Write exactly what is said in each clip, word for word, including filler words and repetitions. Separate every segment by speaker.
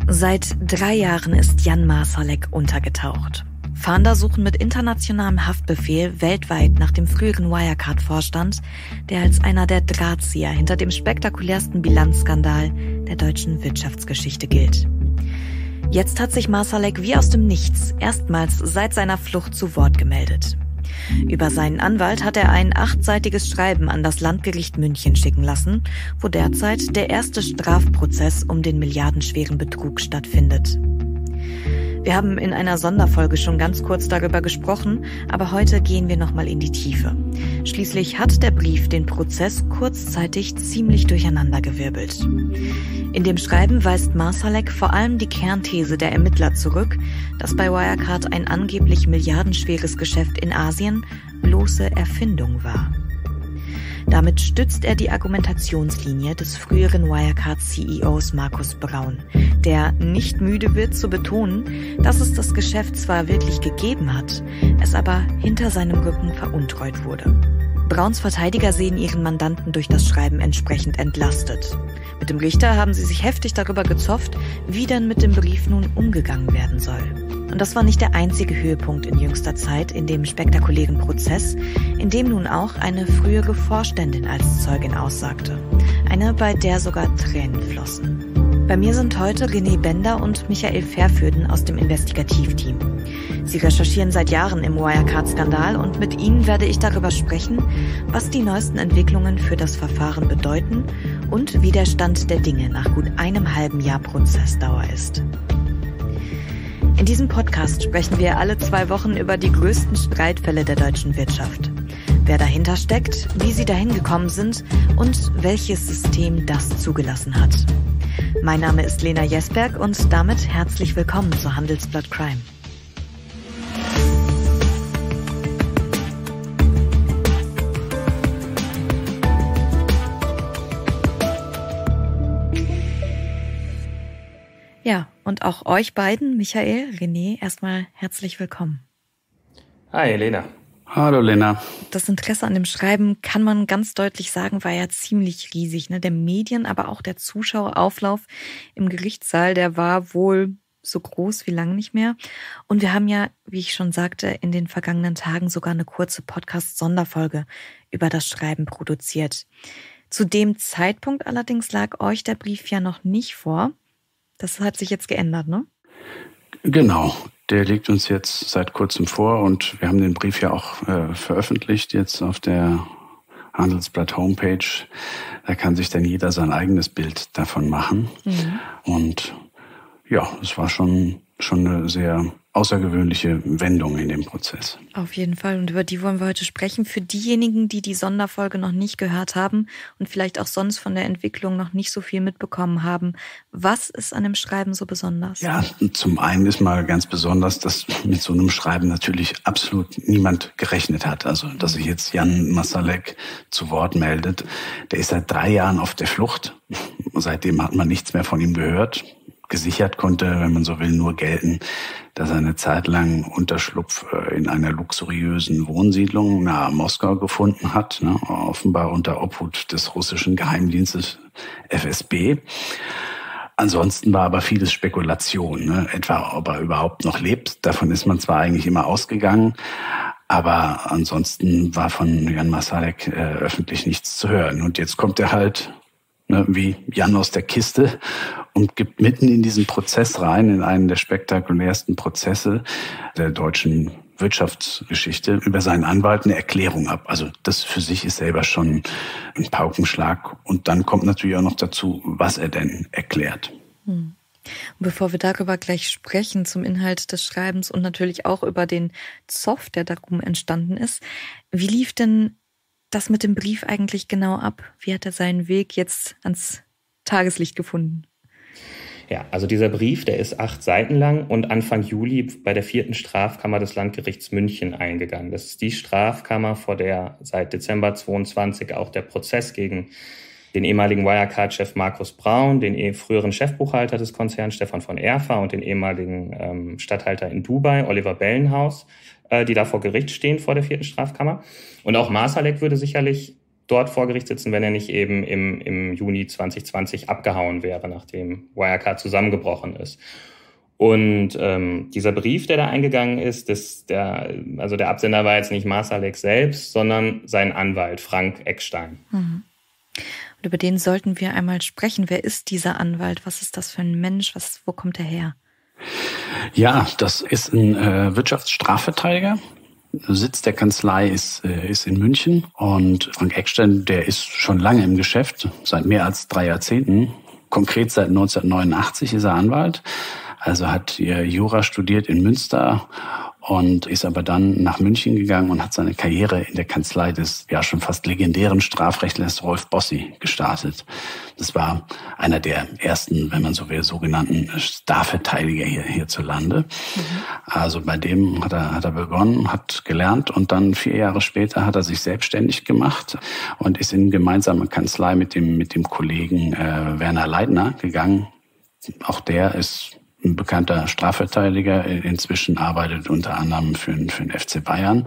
Speaker 1: Seit drei Jahren ist Jan Marsalek untergetaucht. Fahnder suchen mit internationalem Haftbefehl weltweit nach dem früheren Wirecard-Vorstand, der als einer der Drahtzieher hinter dem spektakulärsten Bilanzskandal der deutschen Wirtschaftsgeschichte gilt. Jetzt hat sich Marsalek wie aus dem Nichts erstmals seit seiner Flucht zu Wort gemeldet. Über seinen Anwalt hat er ein achtseitiges Schreiben an das Landgericht München schicken lassen, wo derzeit der erste Strafprozess um den milliardenschweren Betrug stattfindet. Wir haben in einer Sonderfolge schon ganz kurz darüber gesprochen, aber heute gehen wir nochmal in die Tiefe. Schließlich hat der Brief den Prozess kurzzeitig ziemlich durcheinandergewirbelt. In dem Schreiben weist Marsalek vor allem die Kernthese der Ermittler zurück, dass bei Wirecard ein angeblich milliardenschweres Geschäft in Asien bloße Erfindung war. Damit stützt er die Argumentationslinie des früheren Wirecard-C E Os Markus Braun, der nicht müde wird zu betonen, dass es das Geschäft zwar wirklich gegeben hat, es aber hinter seinem Rücken veruntreut wurde. Brauns Verteidiger sehen ihren Mandanten durch das Schreiben entsprechend entlastet. Mit dem Richter haben sie sich heftig darüber gezofft, wie denn mit dem Brief nun umgegangen werden soll. Und das war nicht der einzige Höhepunkt in jüngster Zeit in dem spektakulären Prozess, in dem nun auch eine frühere Vorständin als Zeugin aussagte. Eine, bei der sogar Tränen flossen. Bei mir sind heute René Bender und Michael Verfürden aus dem Investigativteam. Sie recherchieren seit Jahren im Wirecard-Skandal und mit ihnen werde ich darüber sprechen, was die neuesten Entwicklungen für das Verfahren bedeuten und wie der Stand der Dinge nach gut einem halben Jahr Prozessdauer ist. In diesem Podcast sprechen wir alle zwei Wochen über die größten Streitfälle der deutschen Wirtschaft. Wer dahinter steckt, wie sie dahin gekommen sind und welches System das zugelassen hat. Mein Name ist Lena Jesberg und damit herzlich willkommen zu Handelsblatt Crime. Ja, und auch euch beiden, Michael, René, erstmal herzlich willkommen.
Speaker 2: Hi, Lena.
Speaker 3: Hallo, Lena.
Speaker 1: Das Interesse an dem Schreiben, kann man ganz deutlich sagen, war ja ziemlich riesig. Ne? Der Medien-, aber auch der Zuschauerauflauf im Gerichtssaal, der war wohl so groß wie lange nicht mehr. Und wir haben ja, wie ich schon sagte, in den vergangenen Tagen sogar eine kurze Podcast-Sonderfolge über das Schreiben produziert. Zu dem Zeitpunkt allerdings lag euch der Brief ja noch nicht vor. Das hat sich jetzt geändert, ne?
Speaker 3: Genau, der liegt uns jetzt seit kurzem vor und wir haben den Brief ja auch äh, veröffentlicht jetzt auf der Handelsblatt Homepage. Da kann sich dann jeder sein eigenes Bild davon machen. Mhm. Und ja, es war schon, schon eine sehr außergewöhnliche Wendung in dem Prozess.
Speaker 1: Auf jeden Fall. Und über die wollen wir heute sprechen. Für diejenigen, die die Sonderfolge noch nicht gehört haben und vielleicht auch sonst von der Entwicklung noch nicht so viel mitbekommen haben. Was ist an dem Schreiben so besonders?
Speaker 3: Ja, zum einen ist mal ganz besonders, dass mit so einem Schreiben natürlich absolut niemand gerechnet hat. Also, dass sich jetzt Jan Marsalek zu Wort meldet. Der ist seit drei Jahren auf der Flucht. Seitdem hat man nichts mehr von ihm gehört. Gesichert konnte, wenn man so will, nur gelten, dass er eine Zeit lang Unterschlupf in einer luxuriösen Wohnsiedlung nahe Moskau gefunden hat, ne, offenbar unter Obhut des russischen Geheimdienstes F S B. Ansonsten war aber vieles Spekulation, ne, etwa ob er überhaupt noch lebt. Davon ist man zwar eigentlich immer ausgegangen, aber ansonsten war von Jan Marsalek äh, öffentlich nichts zu hören. Und jetzt kommt er halt ne, wie Jan aus der Kiste und gibt mitten in diesen Prozess rein, in einen der spektakulärsten Prozesse der deutschen Wirtschaftsgeschichte, über seinen Anwalt eine Erklärung ab. Also das für sich ist selber schon ein Paukenschlag. Und dann kommt natürlich auch noch dazu, was er denn erklärt.
Speaker 1: Hm. Und bevor wir darüber gleich sprechen, zum Inhalt des Schreibens und natürlich auch über den Zoff, der darum entstanden ist, wie lief denn das mit dem Brief eigentlich genau ab? Wie hat er seinen Weg jetzt ans Tageslicht gefunden?
Speaker 2: Ja, also dieser Brief, der ist acht Seiten lang und Anfang Juli bei der vierten Strafkammer des Landgerichts München eingegangen. Das ist die Strafkammer, vor der seit Dezember zweiundzwanzig auch der Prozess gegen den ehemaligen Wirecard-Chef Markus Braun, den früheren Chefbuchhalter des Konzerns Stefan von Erfa und den ehemaligen ähm, Statthalter in Dubai, Oliver Bellenhaus, äh, die da vor Gericht stehen vor der vierten Strafkammer. Und auch Marsalek würde sicherlich dort vor Gericht sitzen, wenn er nicht eben im, im Juni zwanzig zwanzig abgehauen wäre, nachdem Wirecard zusammengebrochen ist. Und ähm, dieser Brief, der da eingegangen ist, das, der, also der Absender war jetzt nicht Marsalek selbst, sondern sein Anwalt, Frank Eckstein.
Speaker 1: Mhm. Und über den sollten wir einmal sprechen. Wer ist dieser Anwalt? Was ist das für ein Mensch? Was, wo kommt er her?
Speaker 3: Ja, das ist ein äh, Wirtschaftsstrafverteidiger. Sitz der Kanzlei ist, äh, ist in München. Und Frank Eckstein, der ist schon lange im Geschäft, seit mehr als drei Jahrzehnten. Konkret seit neunzehnhundertneunundachtzig ist er Anwalt. Also hat Jura studiert in Münster und ist aber dann nach München gegangen und hat seine Karriere in der Kanzlei des ja schon fast legendären Strafrechtlers Rolf Bossi gestartet. Das war einer der ersten, wenn man so will, sogenannten Starverteidiger hier hierzulande. Mhm. Also bei dem hat er, hat er begonnen, hat gelernt und dann vier Jahre später hat er sich selbstständig gemacht und ist in gemeinsame Kanzlei mit dem, mit dem Kollegen äh, Werner Leitner gegangen. Auch der ist ein bekannter Strafverteidiger, inzwischen arbeitet unter anderem für, für den F C Bayern.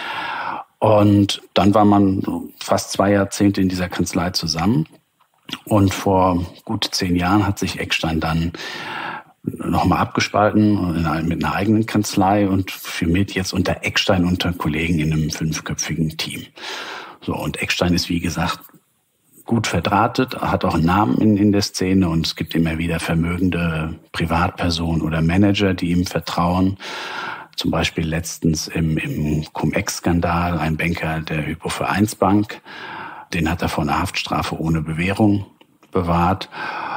Speaker 3: Und dann war man fast zwei Jahrzehnte in dieser Kanzlei zusammen. Und vor gut zehn Jahren hat sich Eckstein dann nochmal abgespalten mit einer eigenen Kanzlei und firmiert jetzt unter Eckstein unter Kollegen in einem fünfköpfigen Team. So, und Eckstein ist, wie gesagt, gut verdrahtet, hat auch einen Namen in, in der Szene und es gibt immer wieder vermögende Privatpersonen oder Manager, die ihm vertrauen. Zum Beispiel letztens im, im Cum-Ex-Skandal ein Banker der Hypo-Vereinsbank, den hat er vor einer Haftstrafe ohne Bewährung bewahrt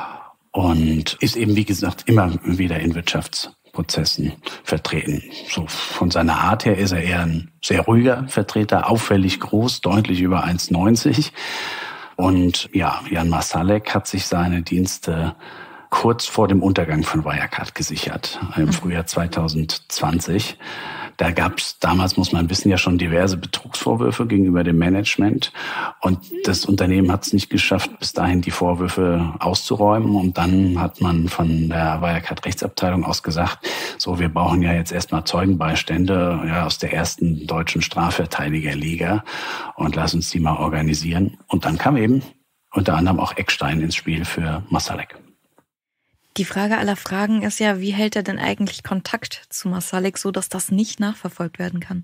Speaker 3: und ist eben, wie gesagt, immer wieder in Wirtschaftsprozessen vertreten. So von seiner Art her ist er eher ein sehr ruhiger Vertreter, auffällig groß, deutlich über eins neunzig. Und ja, Jan Marsalek hat sich seine Dienste kurz vor dem Untergang von Wirecard gesichert, im Frühjahr zweitausendzwanzig. Da gab es damals, muss man wissen, ja schon diverse Betrugsvorwürfe gegenüber dem Management. Und das Unternehmen hat es nicht geschafft, bis dahin die Vorwürfe auszuräumen. Und dann hat man von der Wirecard-Rechtsabteilung aus gesagt, so, wir brauchen ja jetzt erstmal Zeugenbeistände ja, aus der ersten deutschen Strafverteidigerliga und lass uns die mal organisieren. Und dann kam eben unter anderem auch Eckstein ins Spiel für Marsalek.
Speaker 1: Die Frage aller Fragen ist ja, wie hält er denn eigentlich Kontakt zu Marsalek, so dass das nicht nachverfolgt werden kann?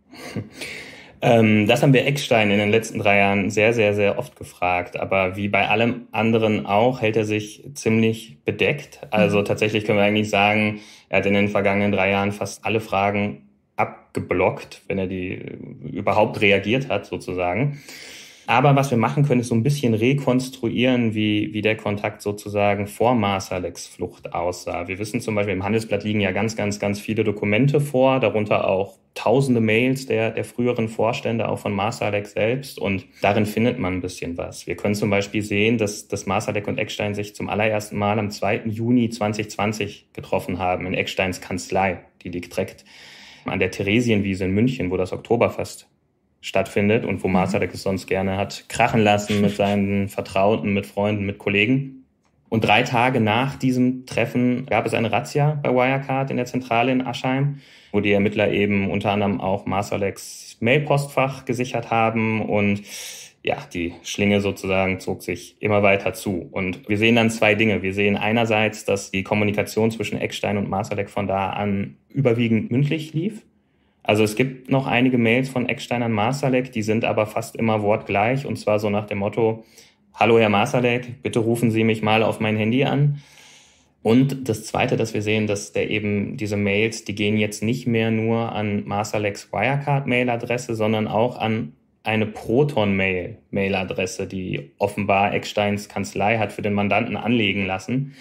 Speaker 2: Ähm, das haben wir Eckstein in den letzten drei Jahren sehr, sehr, sehr oft gefragt. Aber wie bei allem anderen auch, hält er sich ziemlich bedeckt. Also mhm. tatsächlich können wir eigentlich sagen, er hat in den vergangenen drei Jahren fast alle Fragen abgeblockt, wenn er die überhaupt reagiert hat, sozusagen. Aber was wir machen können, ist so ein bisschen rekonstruieren, wie, wie der Kontakt sozusagen vor Marsaleks Flucht aussah. Wir wissen zum Beispiel, im Handelsblatt liegen ja ganz, ganz, ganz viele Dokumente vor, darunter auch tausende Mails der, der früheren Vorstände, auch von Marsalek selbst. Und darin findet man ein bisschen was. Wir können zum Beispiel sehen, dass, dass Marsalek und Eckstein sich zum allerersten Mal am zweiten Juni zweitausendzwanzig getroffen haben in Ecksteins Kanzlei. Die liegt direkt an der Theresienwiese in München, wo das Oktoberfest stattfindet und wo Marsalek es sonst gerne hat krachen lassen mit seinen Vertrauten, mit Freunden, mit Kollegen. Und drei Tage nach diesem Treffen gab es eine Razzia bei Wirecard in der Zentrale in Aschheim, wo die Ermittler eben unter anderem auch Marsaleks Mailpostfach gesichert haben und ja, die Schlinge sozusagen zog sich immer weiter zu. Und wir sehen dann zwei Dinge. Wir sehen einerseits, dass die Kommunikation zwischen Eckstein und Marsalek von da an überwiegend mündlich lief. Also es gibt noch einige Mails von Eckstein an Marsalek, die sind aber fast immer wortgleich und zwar so nach dem Motto, hallo Herr Marsalek, bitte rufen Sie mich mal auf mein Handy an. Und das Zweite, dass wir sehen, dass der eben diese Mails, die gehen jetzt nicht mehr nur an Marsaleks Wirecard-Mailadresse, sondern auch an eine Proton-Mail-Mailadresse, die offenbar Ecksteins Kanzlei hat für den Mandanten anlegen lassen.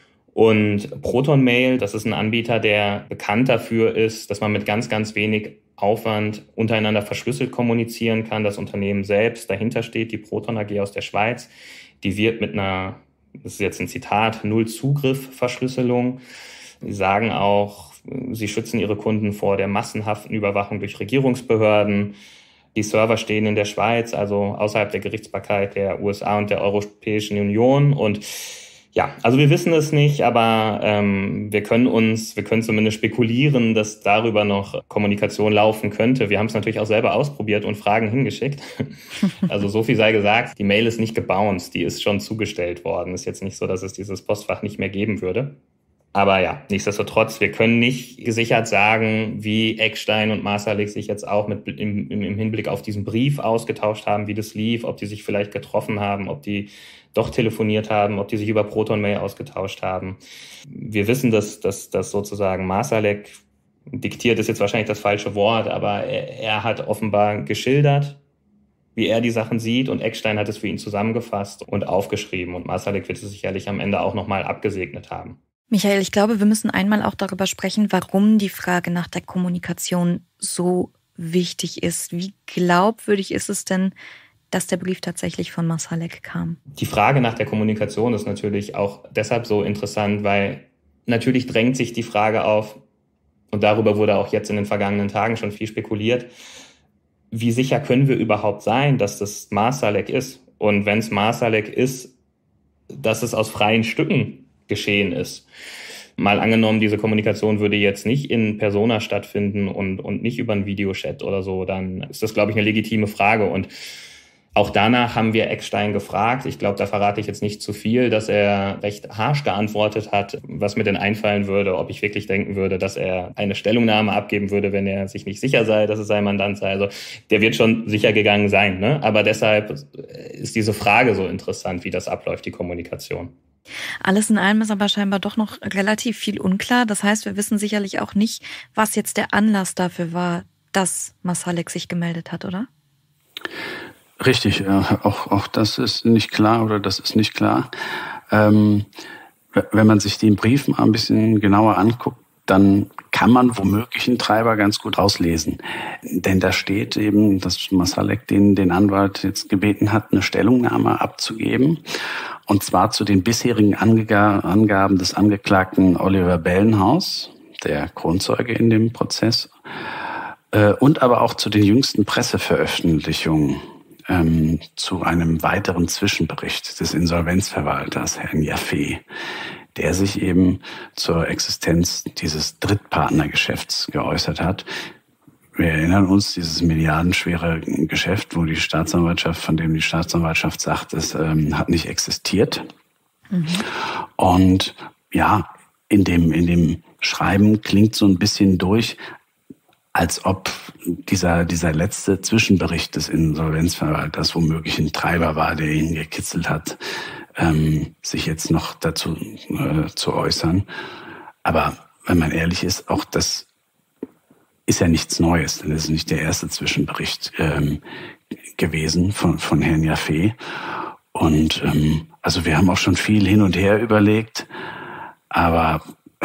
Speaker 2: Und Proton Mail, das ist ein Anbieter, der bekannt dafür ist, dass man mit ganz, ganz wenig Aufwand untereinander verschlüsselt kommunizieren kann. Das Unternehmen selbst, dahinter steht die Proton A G aus der Schweiz, die wird mit einer, das ist jetzt ein Zitat, Null-Zugriff-Verschlüsselung. Sie sagen auch, sie schützen ihre Kunden vor der massenhaften Überwachung durch Regierungsbehörden. Die Server stehen in der Schweiz, also außerhalb der Gerichtsbarkeit der U S A und der Europäischen Union und Ja, also wir wissen es nicht, aber ähm, wir können uns, wir können zumindest spekulieren, dass darüber noch Kommunikation laufen könnte. Wir haben es natürlich auch selber ausprobiert und Fragen hingeschickt. Also so viel sei gesagt, die Mail ist nicht gebounced, die ist schon zugestellt worden. Ist jetzt nicht so, dass es dieses Postfach nicht mehr geben würde. Aber ja, nichtsdestotrotz, wir können nicht gesichert sagen, wie Eckstein und Masalek sich jetzt auch mit im, im Hinblick auf diesen Brief ausgetauscht haben, wie das lief, ob die sich vielleicht getroffen haben, ob die doch telefoniert haben, ob die sich über Proton-Mail ausgetauscht haben. Wir wissen, dass, dass, dass sozusagen Masalek, diktiert ist jetzt wahrscheinlich das falsche Wort, aber er, er hat offenbar geschildert, wie er die Sachen sieht, und Eckstein hat es für ihn zusammengefasst und aufgeschrieben, und Masalek wird es sicherlich am Ende auch nochmal abgesegnet haben.
Speaker 1: Michael, ich glaube, wir müssen einmal auch darüber sprechen, warum die Frage nach der Kommunikation so wichtig ist. Wie glaubwürdig ist es denn, dass der Brief tatsächlich von Masalek kam?
Speaker 2: Die Frage nach der Kommunikation ist natürlich auch deshalb so interessant, weil natürlich drängt sich die Frage auf, und darüber wurde auch jetzt in den vergangenen Tagen schon viel spekuliert, wie sicher können wir überhaupt sein, dass das Masalek ist? Und wenn es Masalek ist, dass es aus freien Stücken geschehen ist. Mal angenommen, diese Kommunikation würde jetzt nicht in Persona stattfinden und, und nicht über einen Videochat oder so, dann ist das, glaube ich, eine legitime Frage. Und auch danach haben wir Eckstein gefragt. Ich glaube, da verrate ich jetzt nicht zu viel, dass er recht harsch geantwortet hat, was mir denn einfallen würde, ob ich wirklich denken würde, dass er eine Stellungnahme abgeben würde, wenn er sich nicht sicher sei, dass es sein Mandant sei. Also der wird schon sicher gegangen sein, ne? Aber deshalb ist diese Frage so interessant, wie das abläuft, die Kommunikation.
Speaker 1: Alles in allem ist aber scheinbar doch noch relativ viel unklar. Das heißt, wir wissen sicherlich auch nicht, was jetzt der Anlass dafür war, dass Masalek sich gemeldet hat, oder?
Speaker 3: Richtig, ja. Auch, auch das ist nicht klar oder das ist nicht klar. Ähm, wenn man sich den Brief mal ein bisschen genauer anguckt, dann kann man womöglich einen Treiber ganz gut rauslesen. Denn da steht eben, dass Masalek den, den Anwalt jetzt gebeten hat, eine Stellungnahme abzugeben. Und zwar zu den bisherigen Angaben des Angeklagten Oliver Bellenhaus, der Kronzeuge in dem Prozess, und aber auch zu den jüngsten Presseveröffentlichungen ähm, zu einem weiteren Zwischenbericht des Insolvenzverwalters, Herrn Jaffe, der sich eben zur Existenz dieses Drittpartnergeschäfts geäußert hat. Wir erinnern uns, dieses milliardenschwere Geschäft, wo die Staatsanwaltschaft, von dem die Staatsanwaltschaft sagt, es ähm, hat nicht existiert. Mhm. Und ja, in dem, in dem Schreiben klingt so ein bisschen durch, als ob dieser, dieser letzte Zwischenbericht des Insolvenzverwalters womöglich ein Treiber war, der ihn gekitzelt hat, ähm, sich jetzt noch dazu äh, zu äußern. Aber wenn man ehrlich ist, auch das ist ja nichts Neues, denn es ist nicht der erste Zwischenbericht ähm, gewesen von, von Herrn Jaffe. Und ähm, also wir haben auch schon viel hin und her überlegt, aber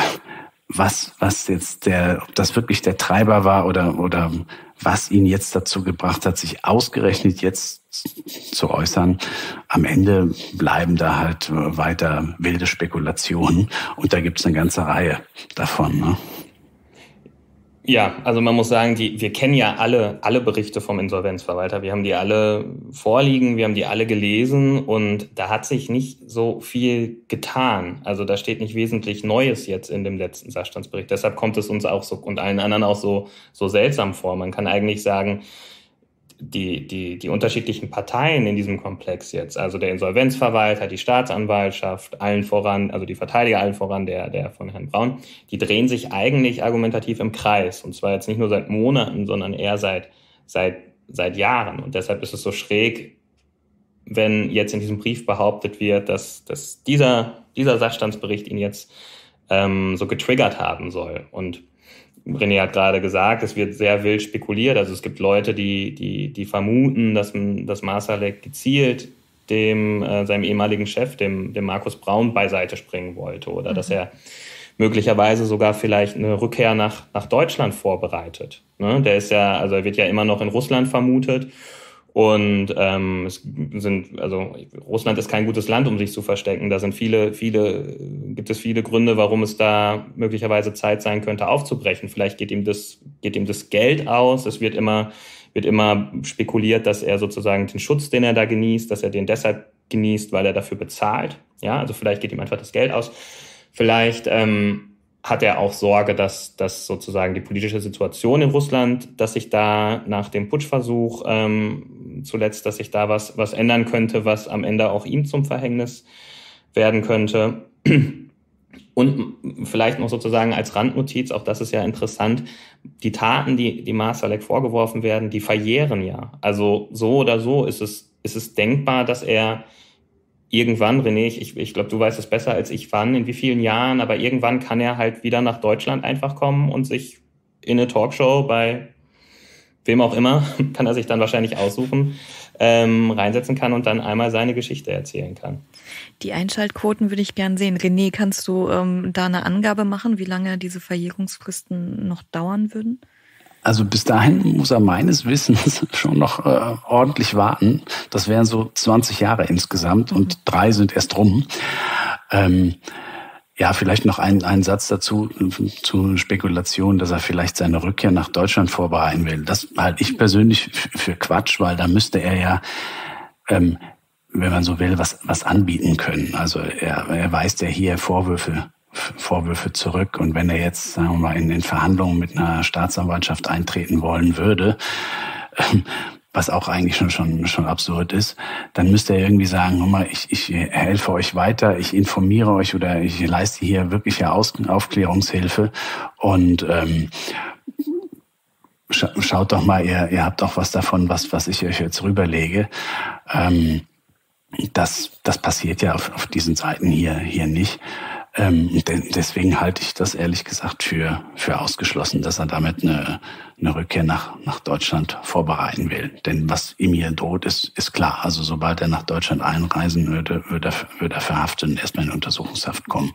Speaker 3: was, was jetzt der, ob das wirklich der Treiber war oder, oder was ihn jetzt dazu gebracht hat, sich ausgerechnet jetzt zu äußern, am Ende bleiben da halt weiter wilde Spekulationen, und da gibt's eine ganze Reihe davon, ne?
Speaker 2: Ja, also man muss sagen, die, wir kennen ja alle, alle Berichte vom Insolvenzverwalter. Wir haben die alle vorliegen, wir haben die alle gelesen, und da hat sich nicht so viel getan. Also da steht nicht wesentlich Neues jetzt in dem letzten Sachstandsbericht. Deshalb kommt es uns auch so und allen anderen auch so, so seltsam vor. Man kann eigentlich sagen, die, die, die unterschiedlichen Parteien in diesem Komplex jetzt, also der Insolvenzverwalter, die Staatsanwaltschaft, allen voran, also die Verteidiger allen voran, der, der von Herrn Braun, die drehen sich eigentlich argumentativ im Kreis. Und zwar jetzt nicht nur seit Monaten, sondern eher seit, seit, seit Jahren. Und deshalb ist es so schräg, wenn jetzt in diesem Brief behauptet wird, dass, dass dieser, dieser Sachstandsbericht ihn jetzt ähm, so getriggert haben soll. Und René hat gerade gesagt, es wird sehr wild spekuliert. Also es gibt Leute, die, die, die vermuten, dass, dass Masalek gezielt dem, äh, seinem ehemaligen Chef, dem, dem Markus Braun, beiseite springen wollte. Oder mhm. dass er möglicherweise sogar vielleicht eine Rückkehr nach, nach Deutschland vorbereitet. Ne? Der ist ja, also er wird ja immer noch in Russland vermutet. Und ähm, es sind, also Russland ist kein gutes Land, um sich zu verstecken. Da sind viele, viele, gibt es viele Gründe, warum es da möglicherweise Zeit sein könnte, aufzubrechen. Vielleicht geht ihm das, geht ihm das Geld aus. Es wird immer, wird immer spekuliert, dass er sozusagen den Schutz, den er da genießt, dass er den deshalb genießt, weil er dafür bezahlt. Ja, also vielleicht geht ihm einfach das Geld aus. Vielleicht ähm, hat er auch Sorge, dass, dass sozusagen die politische Situation in Russland, dass sich da nach dem Putschversuch ähm, zuletzt, dass sich da was, was ändern könnte, was am Ende auch ihm zum Verhängnis werden könnte. Und vielleicht noch sozusagen als Randnotiz, auch das ist ja interessant, die Taten, die, die Marsalek vorgeworfen werden, die verjähren ja. Also so oder so ist es, ist es denkbar, dass er irgendwann, René, ich, ich glaube, du weißt es besser als ich, wann, in wie vielen Jahren, aber irgendwann kann er halt wieder nach Deutschland einfach kommen und sich in eine Talkshow bei wem auch immer, kann er sich dann wahrscheinlich aussuchen, ähm, reinsetzen kann und dann einmal seine Geschichte erzählen kann.
Speaker 1: Die Einschaltquoten würde ich gern sehen. René, kannst du ähm, da eine Angabe machen, wie lange diese Verjährungsfristen noch dauern würden?
Speaker 3: Also bis dahin muss er meines Wissens schon noch äh, ordentlich warten. Das wären so zwanzig Jahre insgesamt und mhm. drei sind erst rum. Ähm, ja, vielleicht noch ein, ein Satz dazu, zu Spekulation, dass er vielleicht seine Rückkehr nach Deutschland vorbereiten will. Das halte ich persönlich für Quatsch, weil da müsste er ja, ähm, wenn man so will, was, was anbieten können. Also er, er weist ja hier Vorwürfe Vorwürfe zurück. Und wenn er jetzt, sagen wir mal, in den Verhandlungen mit einer Staatsanwaltschaft eintreten wollen würde, was auch eigentlich schon schon schon absurd ist, dann müsste er irgendwie sagen, hör mal, ich, ich helfe euch weiter, ich informiere euch oder ich leiste hier wirkliche Aus- Aufklärungshilfe und ähm, sch- schaut doch mal, ihr, ihr habt auch was davon, was was ich euch jetzt rüberlege. Ähm, das das passiert ja auf, auf diesen Seiten hier hier nicht. Ähm, deswegen halte ich das ehrlich gesagt für für ausgeschlossen, dass er damit eine, eine Rückkehr nach nach Deutschland vorbereiten will. Denn was ihm hier droht, ist ist klar. Also sobald er nach Deutschland einreisen würde, würde er, würde er verhaftet und erstmal in Untersuchungshaft kommen.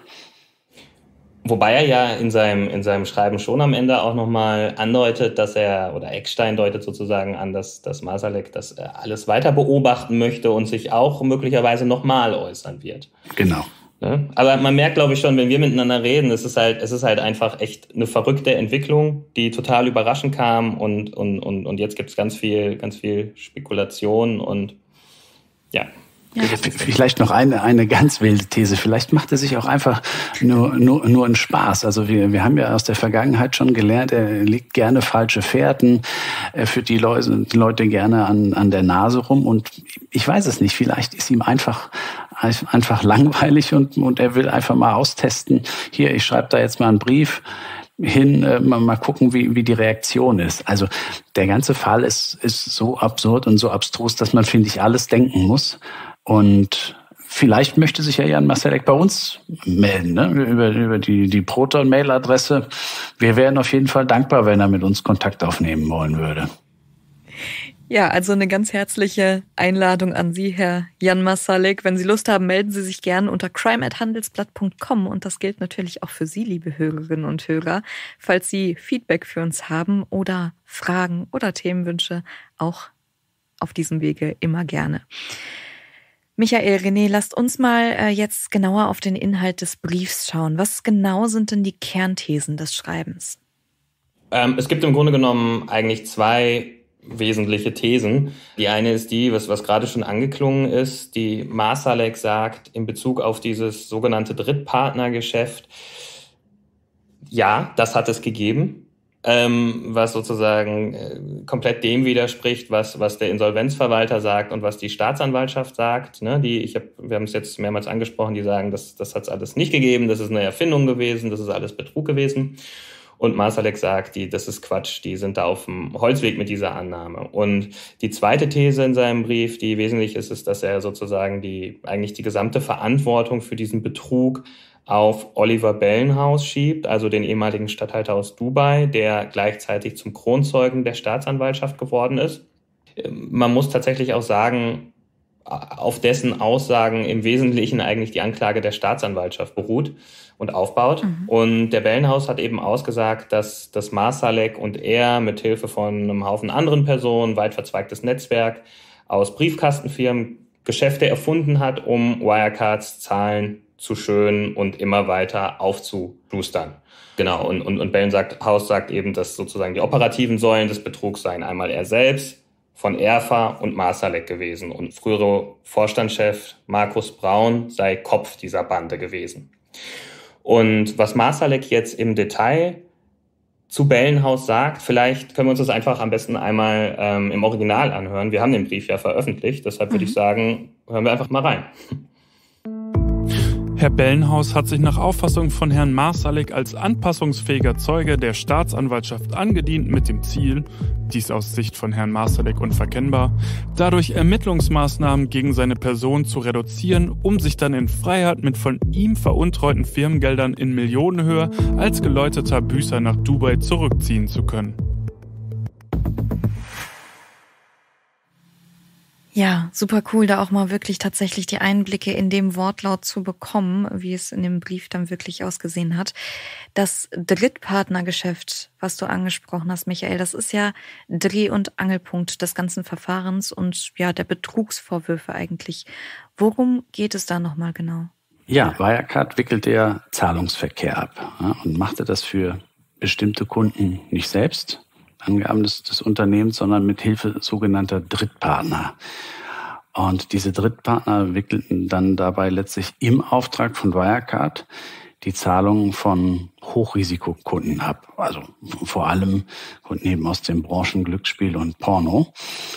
Speaker 2: Wobei er ja in seinem in seinem Schreiben schon am Ende auch nochmal andeutet, dass er, oder Eckstein deutet sozusagen an, dass, dass Marsalek das alles weiter beobachten möchte und sich auch möglicherweise nochmal äußern wird.
Speaker 3: Genau.
Speaker 2: Ne? Aber man merkt, glaube ich, schon, wenn wir miteinander reden, es ist halt, es ist halt einfach echt eine verrückte Entwicklung, die total überraschend kam und, und, und, und jetzt gibt es ganz viel, ganz viel Spekulation und ja.
Speaker 3: Ja. Vielleicht noch eine eine ganz wilde These. Vielleicht macht er sich auch einfach nur nur nur einen Spaß. Also wir wir haben ja aus der Vergangenheit schon gelernt, er legt gerne falsche Fährten, er führt die Leute die Leute gerne an an der Nase rum und ich weiß es nicht. Vielleicht ist ihm einfach einfach langweilig und und er will einfach mal austesten. Hier, ich schreibe da jetzt mal einen Brief hin, äh, mal, mal gucken, wie wie die Reaktion ist. Also der ganze Fall ist ist so absurd und so abstrus, dass man, finde ich, alles denken muss. Und vielleicht möchte sich ja Jan Marsalek bei uns melden, ne? über, über die, die Proton-Mail-Adresse. Wir wären auf jeden Fall dankbar, wenn er mit uns Kontakt aufnehmen wollen würde.
Speaker 1: Ja, also eine ganz herzliche Einladung an Sie, Herr Jan Marsalek. Wenn Sie Lust haben, melden Sie sich gerne unter crime at handelsblatt punkt com. Und das gilt natürlich auch für Sie, liebe Hörerinnen und Hörer. Falls Sie Feedback für uns haben oder Fragen oder Themenwünsche, auch auf diesem Wege immer gerne. Michael, René, lasst uns mal äh, jetzt genauer auf den Inhalt des Briefs schauen. Was genau sind denn die Kernthesen des Schreibens?
Speaker 2: Ähm, es gibt im Grunde genommen eigentlich zwei wesentliche Thesen. Die eine ist die, was, was gerade schon angeklungen ist, die Marsalek sagt in Bezug auf dieses sogenannte Drittpartnergeschäft, ja, das hat es gegeben. Ähm, was sozusagen äh, komplett dem widerspricht, was was der Insolvenzverwalter sagt und was die Staatsanwaltschaft sagt. Ne? Die, ich hab, wir haben es jetzt mehrmals angesprochen, die sagen, das, das hat es alles nicht gegeben, das ist eine Erfindung gewesen, das ist alles Betrug gewesen. Und Marsalek sagt, die, das ist Quatsch, die sind da auf dem Holzweg mit dieser Annahme. Und die zweite These in seinem Brief, die wesentlich ist, ist, dass er sozusagen die eigentlich die gesamte Verantwortung für diesen Betrug auf Oliver Bellenhaus schiebt, also den ehemaligen Statthalter aus Dubai, der gleichzeitig zum Kronzeugen der Staatsanwaltschaft geworden ist. Man muss tatsächlich auch sagen, auf dessen Aussagen im Wesentlichen eigentlich die Anklage der Staatsanwaltschaft beruht und aufbaut. Mhm. Und der Bellenhaus hat eben ausgesagt, dass, dass Marsalek und er mit Hilfe von einem Haufen anderen Personen, weit verzweigtes Netzwerk aus Briefkastenfirmen, Geschäfte erfunden hat, um Wirecards Zahlen zu schön und immer weiter aufzuplustern. Genau, und, und, und Bellenhaus sagt eben, dass sozusagen die operativen Säulen des Betrugs seien einmal er selbst, von Erfa und Marsalek gewesen und frühere Vorstandschef Markus Braun sei Kopf dieser Bande gewesen. Und was Marsalek jetzt im Detail zu Bellenhaus sagt, vielleicht können wir uns das einfach am besten einmal ähm, im Original anhören. Wir haben den Brief ja veröffentlicht, deshalb würde mhm. ich sagen, hören wir einfach mal rein.
Speaker 4: Herr Bellenhaus hat sich nach Auffassung von Herrn Marsalek als anpassungsfähiger Zeuge der Staatsanwaltschaft angedient mit dem Ziel, dies aus Sicht von Herrn Marsalek unverkennbar, dadurch Ermittlungsmaßnahmen gegen seine Person zu reduzieren, um sich dann in Freiheit mit von ihm veruntreuten Firmengeldern in Millionenhöhe als geläuterter Büßer nach Dubai zurückziehen zu können.
Speaker 1: Ja, super cool, da auch mal wirklich tatsächlich die Einblicke in dem Wortlaut zu bekommen, wie es in dem Brief dann wirklich ausgesehen hat. Das Drittpartnergeschäft, was du angesprochen hast, Michael, das ist ja Dreh- und Angelpunkt des ganzen Verfahrens und ja, der Betrugsvorwürfe eigentlich. Worum geht es da nochmal genau?
Speaker 3: Ja, Wirecard wickelte ja Zahlungsverkehr ab, ja, und machte das für bestimmte Kunden nicht selbst, Angaben des, des Unternehmens, sondern mit Hilfe sogenannter Drittpartner. Und diese Drittpartner wickelten dann dabei letztlich im Auftrag von Wirecard die Zahlungen von Hochrisikokunden ab. Also vor allem Kunden eben aus den Branchen Glücksspiel und Porno.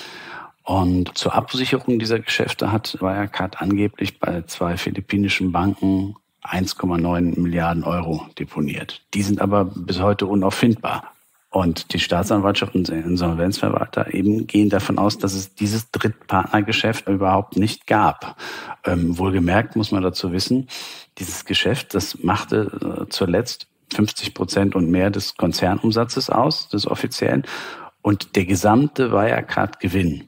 Speaker 3: Und zur Absicherung dieser Geschäfte hat Wirecard angeblich bei zwei philippinischen Banken eins Komma neun Milliarden Euro deponiert. Die sind aber bis heute unauffindbar. Und die Staatsanwaltschaft und der Insolvenzverwalter eben gehen davon aus, dass es dieses Drittpartnergeschäft überhaupt nicht gab. Ähm, wohlgemerkt muss man dazu wissen, dieses Geschäft, das machte äh, zuletzt fünfzig Prozent und mehr des Konzernumsatzes aus, des offiziellen. Und der gesamte Wirecard-Gewinn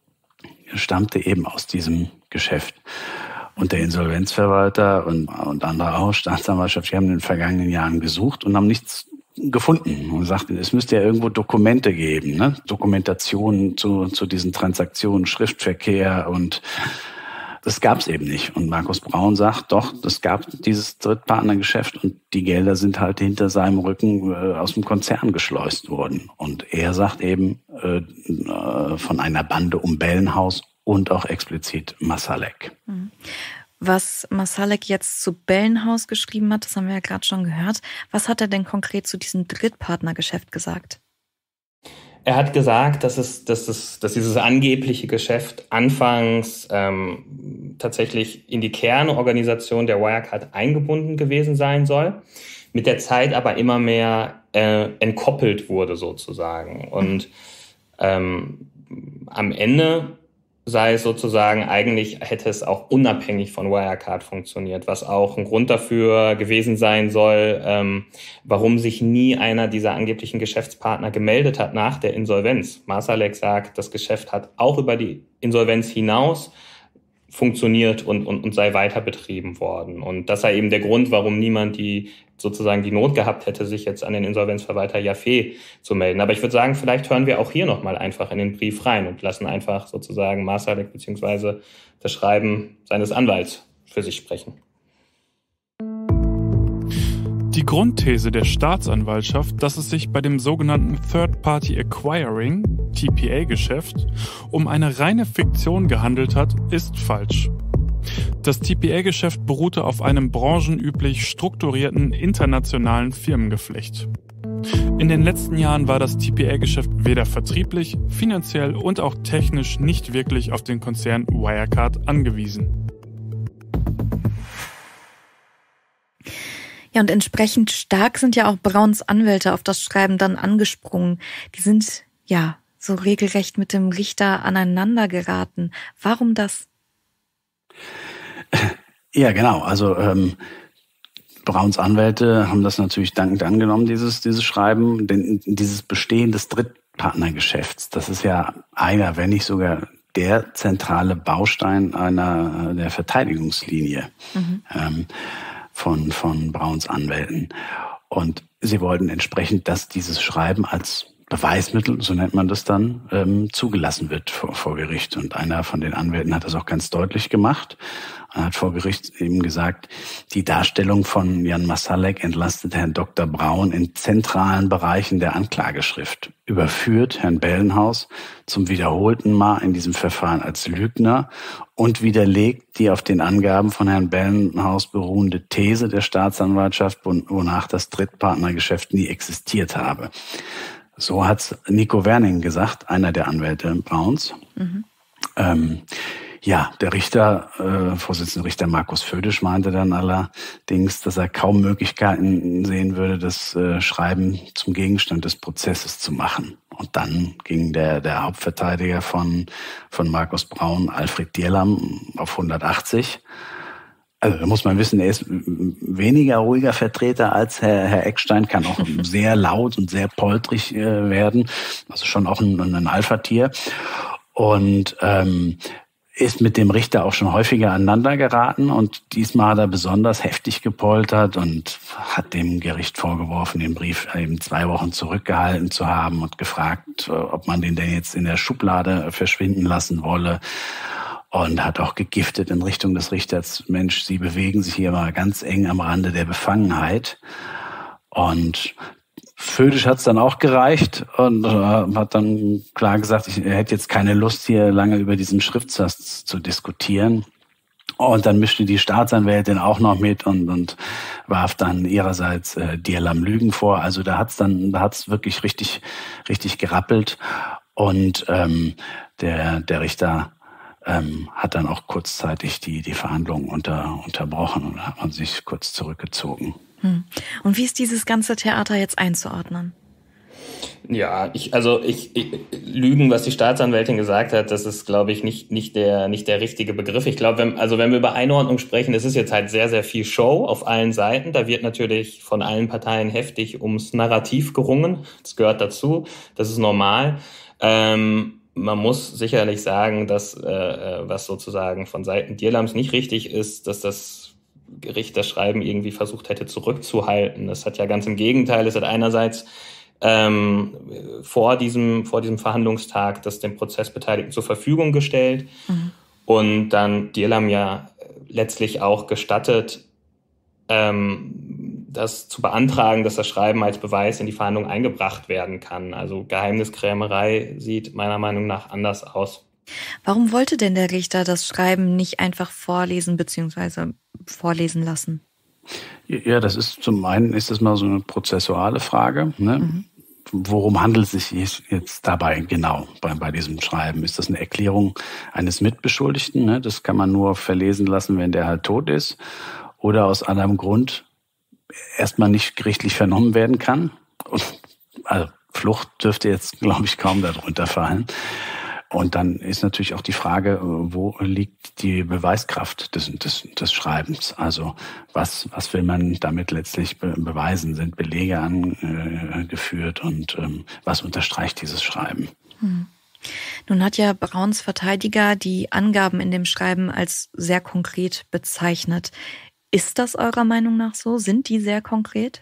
Speaker 3: stammte eben aus diesem Geschäft. Und der Insolvenzverwalter und, und andere auch, Staatsanwaltschaft, die haben in den vergangenen Jahren gesucht und haben nichts gefunden und sagten, es müsste ja irgendwo Dokumente geben, ne? Dokumentationen zu, zu diesen Transaktionen, Schriftverkehr, und das gab es eben nicht. Und Markus Braun sagt, doch, es gab dieses Drittpartnergeschäft und die Gelder sind halt hinter seinem Rücken äh, aus dem Konzern geschleust worden. Und er sagt eben äh, äh, von einer Bande um Bellenhaus und auch explizit Marsalek.
Speaker 1: Mhm. Was Marsalek jetzt zu Bellenhaus geschrieben hat, das haben wir ja gerade schon gehört. Was hat er denn konkret zu diesem Drittpartnergeschäft gesagt?
Speaker 2: Er hat gesagt, dass es, dass es, dass dieses angebliche Geschäft anfangs ähm, tatsächlich in die Kernorganisation der Wirecard eingebunden gewesen sein soll, mit der Zeit aber immer mehr äh, entkoppelt wurde sozusagen. Und ähm, am Ende sei es sozusagen, eigentlich hätte es auch unabhängig von Wirecard funktioniert, was auch ein Grund dafür gewesen sein soll, ähm, warum sich nie einer dieser angeblichen Geschäftspartner gemeldet hat nach der Insolvenz. Marsalek sagt, das Geschäft hat auch über die Insolvenz hinaus funktioniert und, und, und sei weiter betrieben worden. Und das sei eben der Grund, warum niemand die sozusagen die Not gehabt hätte, sich jetzt an den Insolvenzverwalter Jaffe zu melden. Aber ich würde sagen, vielleicht hören wir auch hier nochmal einfach in den Brief rein und lassen einfach sozusagen Marsalek beziehungsweise das Schreiben seines Anwalts für sich sprechen.
Speaker 4: Die Grundthese der Staatsanwaltschaft, dass es sich bei dem sogenannten Third-Party Acquiring, T P A-Geschäft, um eine reine Fiktion gehandelt hat, ist falsch. Das T P A-Geschäft beruhte auf einem branchenüblich strukturierten internationalen Firmengeflecht. In den letzten Jahren war das T P A-Geschäft weder vertrieblich, finanziell und auch technisch nicht wirklich auf den Konzern Wirecard angewiesen.
Speaker 1: Ja, und entsprechend stark sind ja auch Brauns Anwälte auf das Schreiben dann angesprungen. Die sind ja so regelrecht mit dem Richter aneinander geraten. Warum das?
Speaker 3: Ja, genau. Also ähm, Brauns Anwälte haben das natürlich dankend angenommen, dieses dieses Schreiben, denn dieses Bestehen des Drittpartnergeschäfts, das ist ja einer, wenn nicht sogar der zentrale Baustein einer der Verteidigungslinie mhm. ähm, von von Brauns Anwälten. Und sie wollten entsprechend, dass dieses Schreiben als Beweismittel, so nennt man das dann, ähm, zugelassen wird vor, vor Gericht. Und einer von den Anwälten hat das auch ganz deutlich gemacht. Er hat vor Gericht eben gesagt, die Darstellung von Jan Marsalek entlastet Herrn Doktor Braun in zentralen Bereichen der Anklageschrift, überführt Herrn Bellenhaus zum wiederholten Mal in diesem Verfahren als Lügner und widerlegt die auf den Angaben von Herrn Bellenhaus beruhende These der Staatsanwaltschaft, wonach das Drittpartnergeschäft nie existiert habe. So hat's Nico Werning gesagt, einer der Anwälte Brauns. Mhm. Ähm, Ja, der Richter, äh, Vorsitzende Richter Markus Födisch meinte dann allerdings, dass er kaum Möglichkeiten sehen würde, das äh, Schreiben zum Gegenstand des Prozesses zu machen. Und dann ging der, der Hauptverteidiger von, von Markus Braun, Alfred Dierlam, auf hundertachtzig. Also da muss man wissen, er ist weniger ruhiger Vertreter als Herr, Herr Eckstein, kann auch sehr laut und sehr poltrig äh, werden. Also schon auch ein, ein Alpha-Tier. Und ähm, ist mit dem Richter auch schon häufiger aneinander geraten und diesmal hat er besonders heftig gepoltert und hat dem Gericht vorgeworfen, den Brief eben zwei Wochen zurückgehalten zu haben und gefragt, ob man den denn jetzt in der Schublade verschwinden lassen wolle, und hat auch gegiftet in Richtung des Richters: Mensch, Sie bewegen sich hier mal ganz eng am Rande der Befangenheit. Und Födisch hat es dann auch gereicht und äh, hat dann klar gesagt, ich, er hätte jetzt keine Lust, hier lange über diesen Schriftsatz zu diskutieren. Und dann mischte die Staatsanwältin auch noch mit und, und warf dann ihrerseits äh, Dierlam Lügen vor. Also da hat's dann, da hat's wirklich richtig, richtig gerappelt. Und ähm, der der Richter ähm, hat dann auch kurzzeitig die die Verhandlungen unter, unterbrochen und hat man sich kurz zurückgezogen.
Speaker 1: Und wie ist dieses ganze Theater jetzt einzuordnen?
Speaker 2: Ja, ich, also ich, ich Lügen, was die Staatsanwältin gesagt hat, das ist, glaube ich, nicht nicht der nicht der richtige Begriff. Ich glaube, wenn, also wenn wir über Einordnung sprechen, das ist jetzt halt sehr sehr viel Show auf allen Seiten. Da wird natürlich von allen Parteien heftig ums Narrativ gerungen. Das gehört dazu. Das ist normal. Ähm, man muss sicherlich sagen, dass äh, was sozusagen von Seiten Dierlams nicht richtig ist, dass das Gericht das Schreiben irgendwie versucht hätte zurückzuhalten. Das hat ja ganz im Gegenteil. Es hat einerseits ähm, vor diesem vor diesem Verhandlungstag das den Prozessbeteiligten zur Verfügung gestellt mhm. und dann Dierlam ja letztlich auch gestattet, ähm, das zu beantragen, dass das Schreiben als Beweis in die Verhandlung eingebracht werden kann. Also Geheimniskrämerei sieht meiner Meinung nach anders aus.
Speaker 1: Warum wollte denn der Richter das Schreiben nicht einfach vorlesen bzw. vorlesen lassen?
Speaker 3: Ja, das ist zum einen ist das mal so eine prozessuale Frage. Ne? Mhm. Worum handelt es sich jetzt dabei genau bei, bei diesem Schreiben? Ist das eine Erklärung eines Mitbeschuldigten? Ne? Das kann man nur verlesen lassen, wenn der halt tot ist oder aus anderem Grund erstmal nicht gerichtlich vernommen werden kann. Und, also Flucht dürfte jetzt, glaube ich, kaum darunter fallen. Und dann ist natürlich auch die Frage, wo liegt die Beweiskraft des, des, des Schreibens? Also was, was will man damit letztlich be- beweisen? Sind Belege angeführt und ähm, was unterstreicht dieses Schreiben?
Speaker 1: Hm. Nun hat ja Brauns Verteidiger die Angaben in dem Schreiben als sehr konkret bezeichnet. Ist das eurer Meinung nach so? Sind die sehr konkret?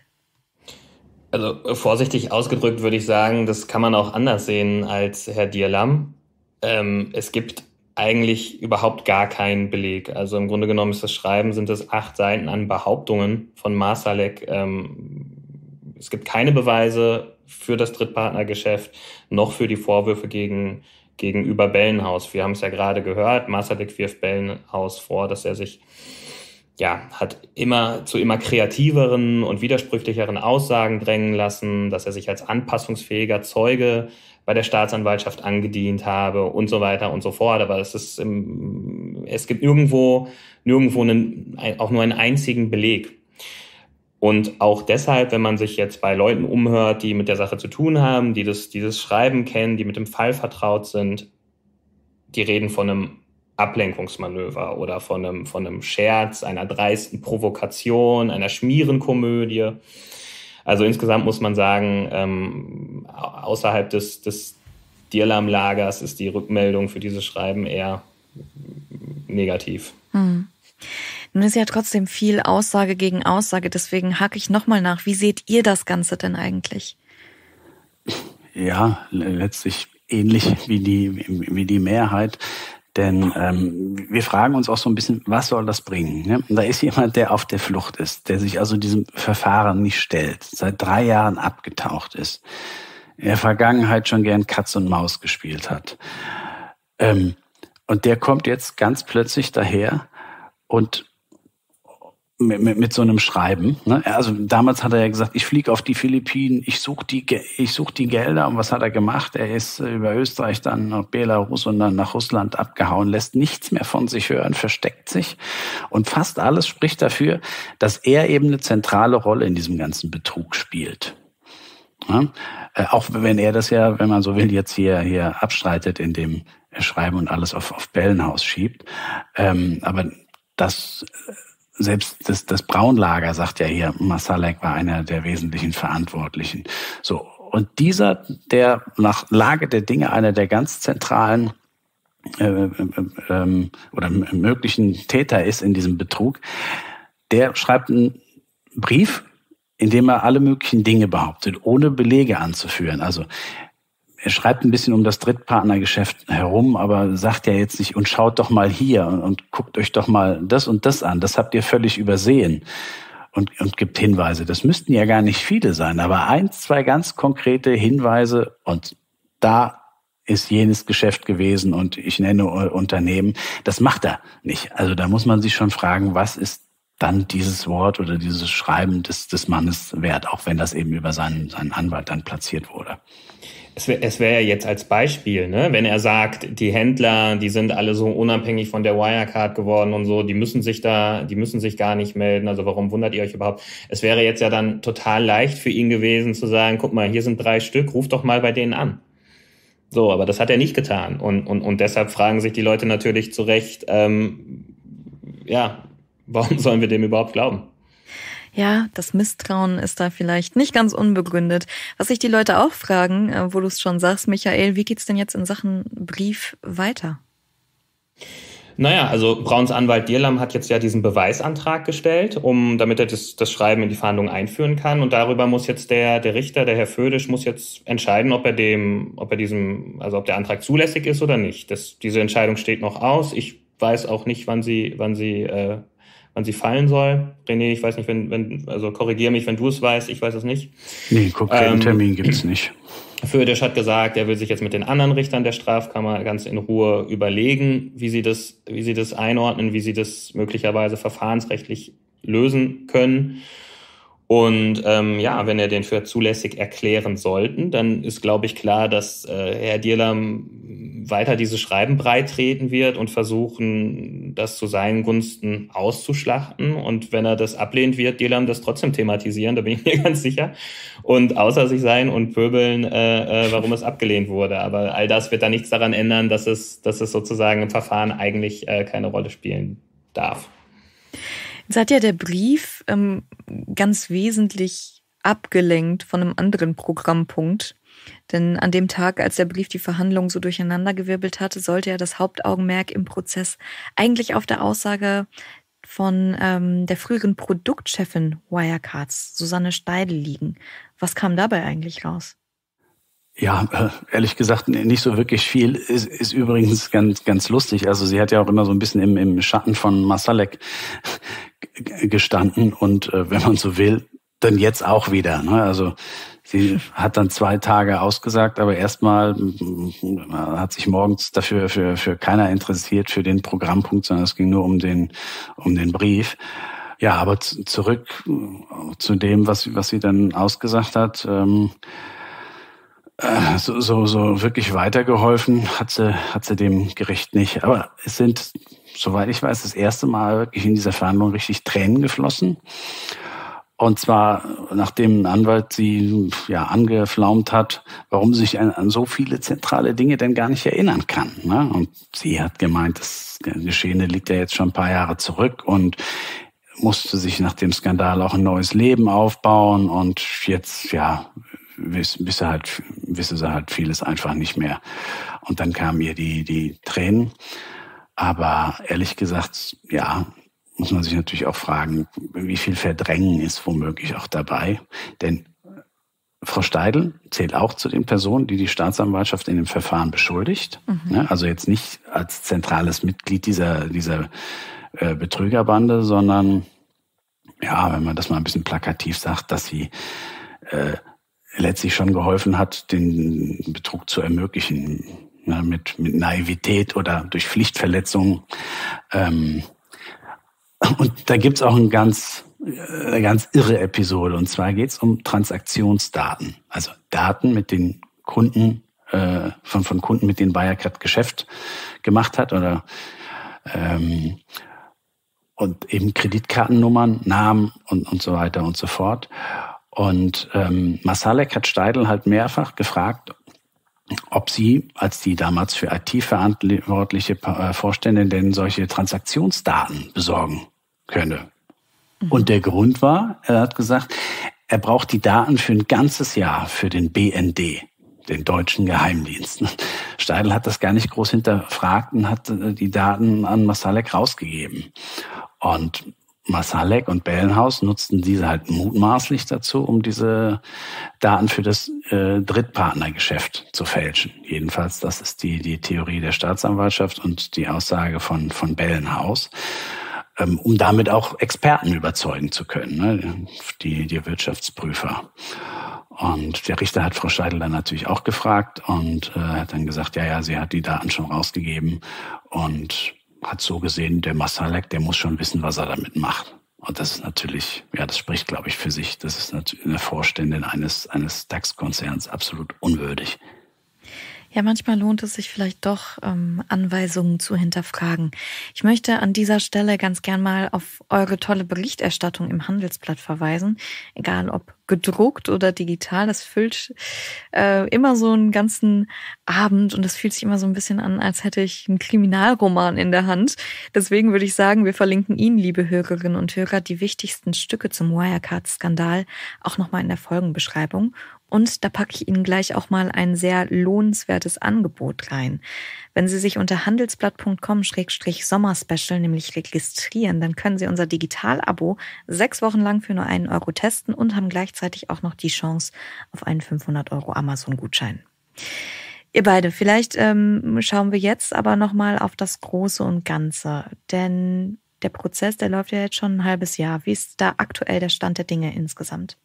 Speaker 2: Also vorsichtig ausgedrückt würde ich sagen, das kann man auch anders sehen als Herr Dierlam. Ähm, es gibt eigentlich überhaupt gar keinen Beleg. Also im Grunde genommen ist das Schreiben, sind es acht Seiten an Behauptungen von Marsalek. Ähm, es gibt keine Beweise für das Drittpartnergeschäft, noch für die Vorwürfe gegen, gegenüber Bellenhaus. Wir haben es ja gerade gehört, Marsalek wirft Bellenhaus vor, dass er sich ja, hat immer zu immer kreativeren und widersprüchlicheren Aussagen drängen lassen, dass er sich als anpassungsfähiger Zeuge bei der Staatsanwaltschaft angedient habe und so weiter und so fort. Aber es ist, im, es gibt nirgendwo, nirgendwo einen, auch nur einen einzigen Beleg. Und auch deshalb, wenn man sich jetzt bei Leuten umhört, die mit der Sache zu tun haben, die das, dieses Schreiben kennen, die mit dem Fall vertraut sind, die reden von einem Ablenkungsmanöver oder von einem, von einem Scherz, einer dreisten Provokation, einer Schmierenkomödie. Also insgesamt muss man sagen, ähm, außerhalb des, des Dierlam-Lagers ist die Rückmeldung für dieses Schreiben eher negativ.
Speaker 1: Hm. Nun ist ja trotzdem viel Aussage gegen Aussage, deswegen hake ich nochmal nach. Wie seht ihr das Ganze denn eigentlich?
Speaker 3: Ja, letztlich ähnlich wie die, wie die Mehrheit. Denn ähm, wir fragen uns auch so ein bisschen, was soll das bringen? Ne? Und da ist jemand, der auf der Flucht ist, der sich also diesem Verfahren nicht stellt, seit drei Jahren abgetaucht ist, in der Vergangenheit schon gern Katz und Maus gespielt hat. Ähm, und der kommt jetzt ganz plötzlich daher und Mit, mit, mit so einem Schreiben. Ne? Also damals hat er ja gesagt, ich fliege auf die Philippinen, ich suche die, ich such die Gelder. Und was hat er gemacht? Er ist über Österreich, dann nach Belarus und dann nach Russland abgehauen, lässt nichts mehr von sich hören, versteckt sich. Und fast alles spricht dafür, dass er eben eine zentrale Rolle in diesem ganzen Betrug spielt. Ja? Äh, auch wenn er das ja, wenn man so will, jetzt hier, hier abstreitet, indem er Schreiben und alles auf, auf Bellenhaus schiebt. Ähm, aber das... Selbst das, das Braunlager sagt ja hier, Marsalek war einer der wesentlichen Verantwortlichen. So. Und dieser, der nach Lage der Dinge einer der ganz zentralen äh, äh, oder möglichen Täter ist in diesem Betrug, der schreibt einen Brief, in dem er alle möglichen Dinge behauptet, ohne Belege anzuführen. Also er schreibt ein bisschen um das Drittpartnergeschäft herum, aber sagt ja jetzt nicht, und schaut doch mal hier und, und guckt euch doch mal das und das an. Das habt ihr völlig übersehen und, und gibt Hinweise. Das müssten ja gar nicht viele sein, aber eins, zwei ganz konkrete Hinweise und da ist jenes Geschäft gewesen und ich nenne Unternehmen. Das macht er nicht. Also da muss man sich schon fragen, was ist dann dieses Wort oder dieses Schreiben des, des Mannes wert, auch wenn das eben über seinen, seinen Anwalt dann platziert wurde.
Speaker 2: Es wäre es wär ja jetzt als Beispiel, ne, wenn er sagt, die Händler, die sind alle so unabhängig von der Wirecard geworden und so, die müssen sich da, die müssen sich gar nicht melden. Also warum wundert ihr euch überhaupt? Es wäre jetzt ja dann total leicht für ihn gewesen zu sagen, guck mal, hier sind drei Stück, ruf doch mal bei denen an. So, aber das hat er nicht getan. Und, und, und deshalb fragen sich die Leute natürlich zu Recht, ähm, ja, warum sollen wir dem überhaupt glauben?
Speaker 1: Ja, das Misstrauen ist da vielleicht nicht ganz unbegründet. Was sich die Leute auch fragen, wo du es schon sagst, Michael, wie geht's denn jetzt in Sachen Brief weiter?
Speaker 2: Naja, also Brauns Anwalt Dierlam hat jetzt ja diesen Beweisantrag gestellt, um, damit er das, das Schreiben in die Verhandlung einführen kann. Und darüber muss jetzt der, der Richter, der Herr Födisch, muss jetzt entscheiden, ob er dem, ob er diesem, also ob der Antrag zulässig ist oder nicht. Das, diese Entscheidung steht noch aus. Ich weiß auch nicht, wann sie, wann sie, äh, wann sie fallen soll. René, ich weiß nicht, wenn, wenn, also korrigiere mich, wenn du es weißt, ich weiß es nicht.
Speaker 3: Nee, konkreten ähm, Termin gibt's nicht.
Speaker 2: Födisch hat gesagt, er will sich jetzt mit den anderen Richtern der Strafkammer ganz in Ruhe überlegen, wie sie das, wie sie das einordnen, wie sie das möglicherweise verfahrensrechtlich lösen können. Und ähm, ja, wenn er den für zulässig erklären sollten, dann ist, glaube ich, klar, dass äh, Herr Dierlam weiter diese Schreiben breitreten wird und versuchen, das zu seinen Gunsten auszuschlachten. Und wenn er das ablehnt, wird Dierlam das trotzdem thematisieren, da bin ich mir ganz sicher. Und außer sich sein und pöbeln, äh, äh, warum es abgelehnt wurde. Aber all das wird da nichts daran ändern, dass es, dass es sozusagen im Verfahren eigentlich äh, keine Rolle spielen darf.
Speaker 1: Jetzt hat ja der Brief ähm, ganz wesentlich abgelenkt von einem anderen Programmpunkt. Denn an dem Tag, als der Brief die Verhandlungen so durcheinandergewirbelt hatte, sollte ja das Hauptaugenmerk im Prozess eigentlich auf der Aussage von ähm, der früheren Produktchefin Wirecards, Susanne Steidl, liegen. Was kam dabei eigentlich raus?
Speaker 3: Ja, ehrlich gesagt nicht so wirklich viel. Ist, ist übrigens ganz ganz lustig. Also sie hat ja auch immer so ein bisschen im, im Schatten von Marsalek gestanden und äh, wenn man so will, dann jetzt auch wieder. Ne? Also sie hat dann zwei Tage ausgesagt, aber erstmal hat sich morgens dafür für für keiner interessiert für den Programmpunkt, sondern es ging nur um den um den Brief. Ja, aber z- zurück zu dem, was was sie dann ausgesagt hat. Ähm, So, so, so wirklich weitergeholfen hat sie, hat sie dem Gericht nicht. Aber es sind, soweit ich weiß, das erste Mal wirklich in dieser Verhandlung richtig Tränen geflossen. Und zwar, nachdem ein Anwalt sie ja angeflaumt hat, warum sie sich an, an so viele zentrale Dinge denn gar nicht erinnern kann. Ne? Und sie hat gemeint, das Geschehene liegt ja jetzt schon ein paar Jahre zurück und musste sich nach dem Skandal auch ein neues Leben aufbauen. Und jetzt, ja, wisse halt, wisse sie halt vieles einfach nicht mehr. Und dann kamen ihr die, die Tränen. Aber ehrlich gesagt, ja, muss man sich natürlich auch fragen, wie viel Verdrängen ist womöglich auch dabei. Denn Frau Steidl zählt auch zu den Personen, die die Staatsanwaltschaft in dem Verfahren beschuldigt. Mhm. Also jetzt nicht als zentrales Mitglied dieser, dieser äh, Betrügerbande, sondern, ja, wenn man das mal ein bisschen plakativ sagt, dass sie äh, letztlich schon geholfen hat, den Betrug zu ermöglichen, ne, mit, mit Naivität oder durch Pflichtverletzung. Ähm, und da gibt's auch ein ganz eine ganz irre Episode. Und zwar geht es um Transaktionsdaten. Also Daten mit den Kunden, äh, von, von Kunden, mit denen Wirecard Geschäft gemacht hat oder ähm, und eben Kreditkartennummern, Namen und, und so weiter und so fort. Und ähm, Marsalek hat Steidl halt mehrfach gefragt, ob sie, als die damals für I T verantwortliche Vorständin, denn solche Transaktionsdaten besorgen könne. Und der Grund war, er hat gesagt, er braucht die Daten für ein ganzes Jahr für den B N D, den deutschen Geheimdienst. Steidl hat das gar nicht groß hinterfragt und hat die Daten an Marsalek rausgegeben. Und Marsalek und Bellenhaus nutzten diese halt mutmaßlich dazu, um diese Daten für das äh, Drittpartnergeschäft zu fälschen. Jedenfalls, das ist die, die Theorie der Staatsanwaltschaft und die Aussage von, von Bellenhaus. Um damit auch Experten überzeugen zu können, ne? die, die Wirtschaftsprüfer. Und der Richter hat Frau Steidl dann natürlich auch gefragt und äh, hat dann gesagt, ja, ja, sie hat die Daten schon rausgegeben und hat so gesehen, der Marsalek, der muss schon wissen, was er damit macht. Und das ist natürlich, ja, das spricht, glaube ich, für sich. Das ist natürlich eine Vorständin eines, eines DAX-Konzerns absolut unwürdig.
Speaker 1: Ja, manchmal lohnt es sich vielleicht doch, ähm, Anweisungen zu hinterfragen. Ich möchte an dieser Stelle ganz gern mal auf eure tolle Berichterstattung im Handelsblatt verweisen. Egal ob gedruckt oder digital, das füllt äh, immer so einen ganzen Abend und das fühlt sich immer so ein bisschen an, als hätte ich einen Kriminalroman in der Hand. Deswegen würde ich sagen, wir verlinken Ihnen, liebe Hörerinnen und Hörer, die wichtigsten Stücke zum Wirecard-Skandal auch nochmal in der Folgenbeschreibung. Und da packe ich Ihnen gleich auch mal ein sehr lohnenswertes Angebot rein. Wenn Sie sich unter handelsblatt punkt com Schrägstrich Sommerspecial nämlich registrieren, dann können Sie unser Digital-Abo sechs Wochen lang für nur einen Euro testen und haben gleichzeitig auch noch die Chance auf einen fünfhundert Euro Amazon-Gutschein. Ihr beide, vielleicht ähm, schauen wir jetzt aber nochmal auf das Große und Ganze. Denn der Prozess, der läuft ja jetzt schon ein halbes Jahr. Wie ist da aktuell der Stand der Dinge insgesamt?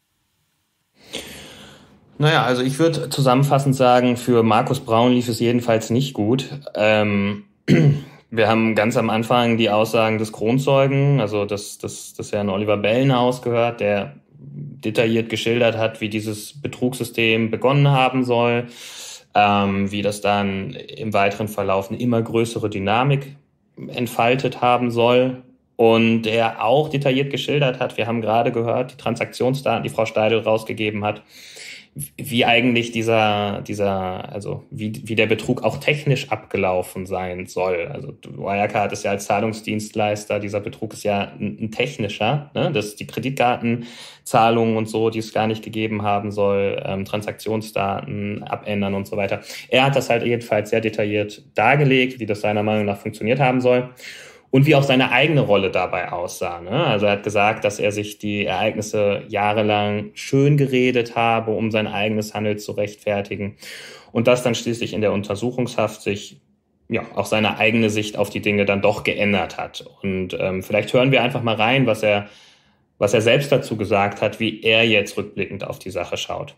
Speaker 2: Naja, also ich würde zusammenfassend sagen, für Markus Braun lief es jedenfalls nicht gut. Ähm, wir haben ganz am Anfang die Aussagen des Kronzeugen, also des, des, des Herrn Oliver Bellenhaus gehört, der detailliert geschildert hat, wie dieses Betrugssystem begonnen haben soll, ähm, wie das dann im weiteren Verlauf eine immer größere Dynamik entfaltet haben soll. Und der auch detailliert geschildert hat, wir haben gerade gehört, die Transaktionsdaten, die Frau Steidl rausgegeben hat, wie eigentlich dieser, dieser, also wie, wie der Betrug auch technisch abgelaufen sein soll. Also Wirecard ist ja als Zahlungsdienstleister, dieser Betrug ist ja ein, ein technischer, ne? Dass die Kreditkartenzahlungen und so, die es gar nicht gegeben haben soll, ähm, Transaktionsdaten abändern und so weiter. Er hat das halt jedenfalls sehr detailliert dargelegt, wie das seiner Meinung nach funktioniert haben soll. Und wie auch seine eigene Rolle dabei aussah. Ne? Also er hat gesagt, dass er sich die Ereignisse jahrelang schön geredet habe, um sein eigenes Handeln zu rechtfertigen. Und dass dann schließlich in der Untersuchungshaft sich ja auch seine eigene Sicht auf die Dinge dann doch geändert hat. Und ähm, vielleicht hören wir einfach mal rein, was er, was er selbst dazu gesagt hat, wie er jetzt rückblickend auf die Sache schaut.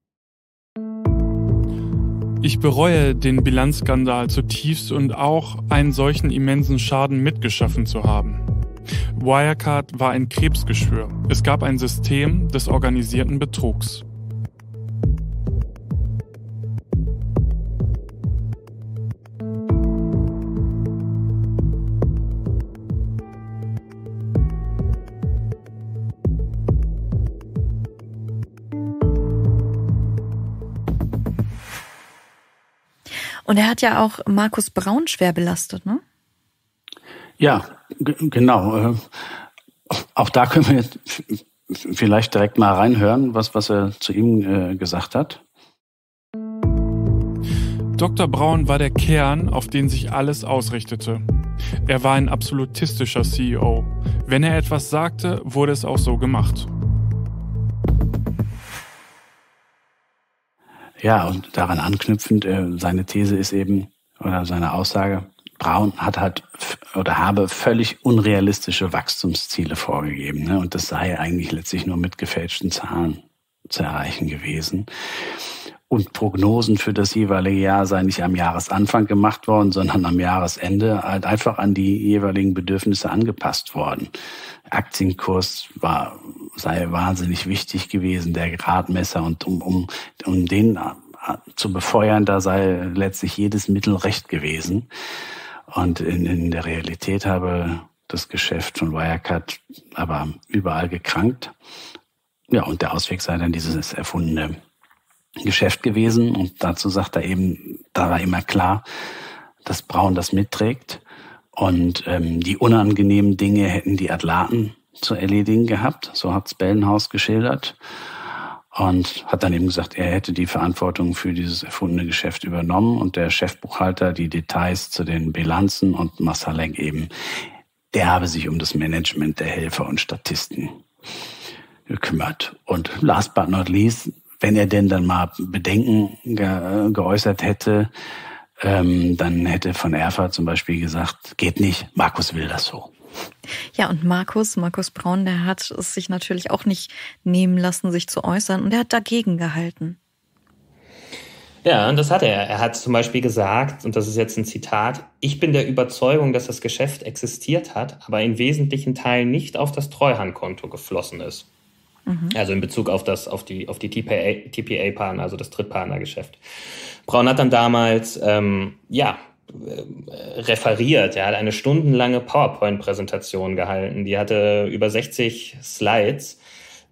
Speaker 4: Ich bereue den Bilanzskandal zutiefst und auch einen solchen immensen Schaden mitgeschaffen zu haben. Wirecard war ein Krebsgeschwür. Es gab ein System des organisierten Betrugs.
Speaker 1: Und er hat ja auch Markus Braun schwer belastet, ne?
Speaker 3: Ja, g- genau. Auch da können wir jetzt vielleicht direkt mal reinhören, was, was er zu ihm äh, gesagt hat.
Speaker 4: Doktor Braun war der Kern, auf den sich alles ausrichtete. Er war ein absolutistischer C E O. Wenn er etwas sagte, wurde es auch so gemacht.
Speaker 3: Ja, und daran anknüpfend, seine These ist eben, oder seine Aussage, Braun hat halt oder habe völlig unrealistische Wachstumsziele vorgegeben. Ne? Und das sei eigentlich letztlich nur mit gefälschten Zahlen zu erreichen gewesen. Und Prognosen für das jeweilige Jahr seien nicht am Jahresanfang gemacht worden, sondern am Jahresende halt einfach an die jeweiligen Bedürfnisse angepasst worden. Aktienkurs war, sei wahnsinnig wichtig gewesen, der Gradmesser. Und um, um, um den zu befeuern, da sei letztlich jedes Mittel recht gewesen. Und in, in der Realität habe das Geschäft von Wirecard aber überall gekrankt. Ja, und der Ausweg sei dann dieses erfundene Geschäft gewesen. Und dazu sagt er eben, da war immer klar, dass Braun das mitträgt. Und ähm, die unangenehmen Dinge hätten die Atlanten zu erledigen gehabt. So hat's Bellenhaus geschildert. Und hat dann eben gesagt, er hätte die Verantwortung für dieses erfundene Geschäft übernommen und der Chefbuchhalter die Details zu den Bilanzen und Marsalek eben, der habe sich um das Management der Helfer und Statisten gekümmert. Und last but not least, wenn er denn dann mal Bedenken ge- geäußert hätte, ähm, dann hätte von Erfurt zum Beispiel gesagt, geht nicht, Markus will das so.
Speaker 1: Ja, und Markus, Markus Braun, der hat es sich natürlich auch nicht nehmen lassen, sich zu äußern. Und er hat dagegen gehalten.
Speaker 2: Ja, und das hat er. Er hat zum Beispiel gesagt, und das ist jetzt ein Zitat, ich bin der Überzeugung, dass das Geschäft existiert hat, aber in wesentlichen Teilen nicht auf das Treuhandkonto geflossen ist. Mhm. Also in Bezug auf das, auf die, auf die T P A-Partner, also das Drittpartnergeschäft. Braun hat dann damals, ähm, ja, referiert. Er hat eine stundenlange PowerPoint-Präsentation gehalten. Die hatte über sechzig Slides.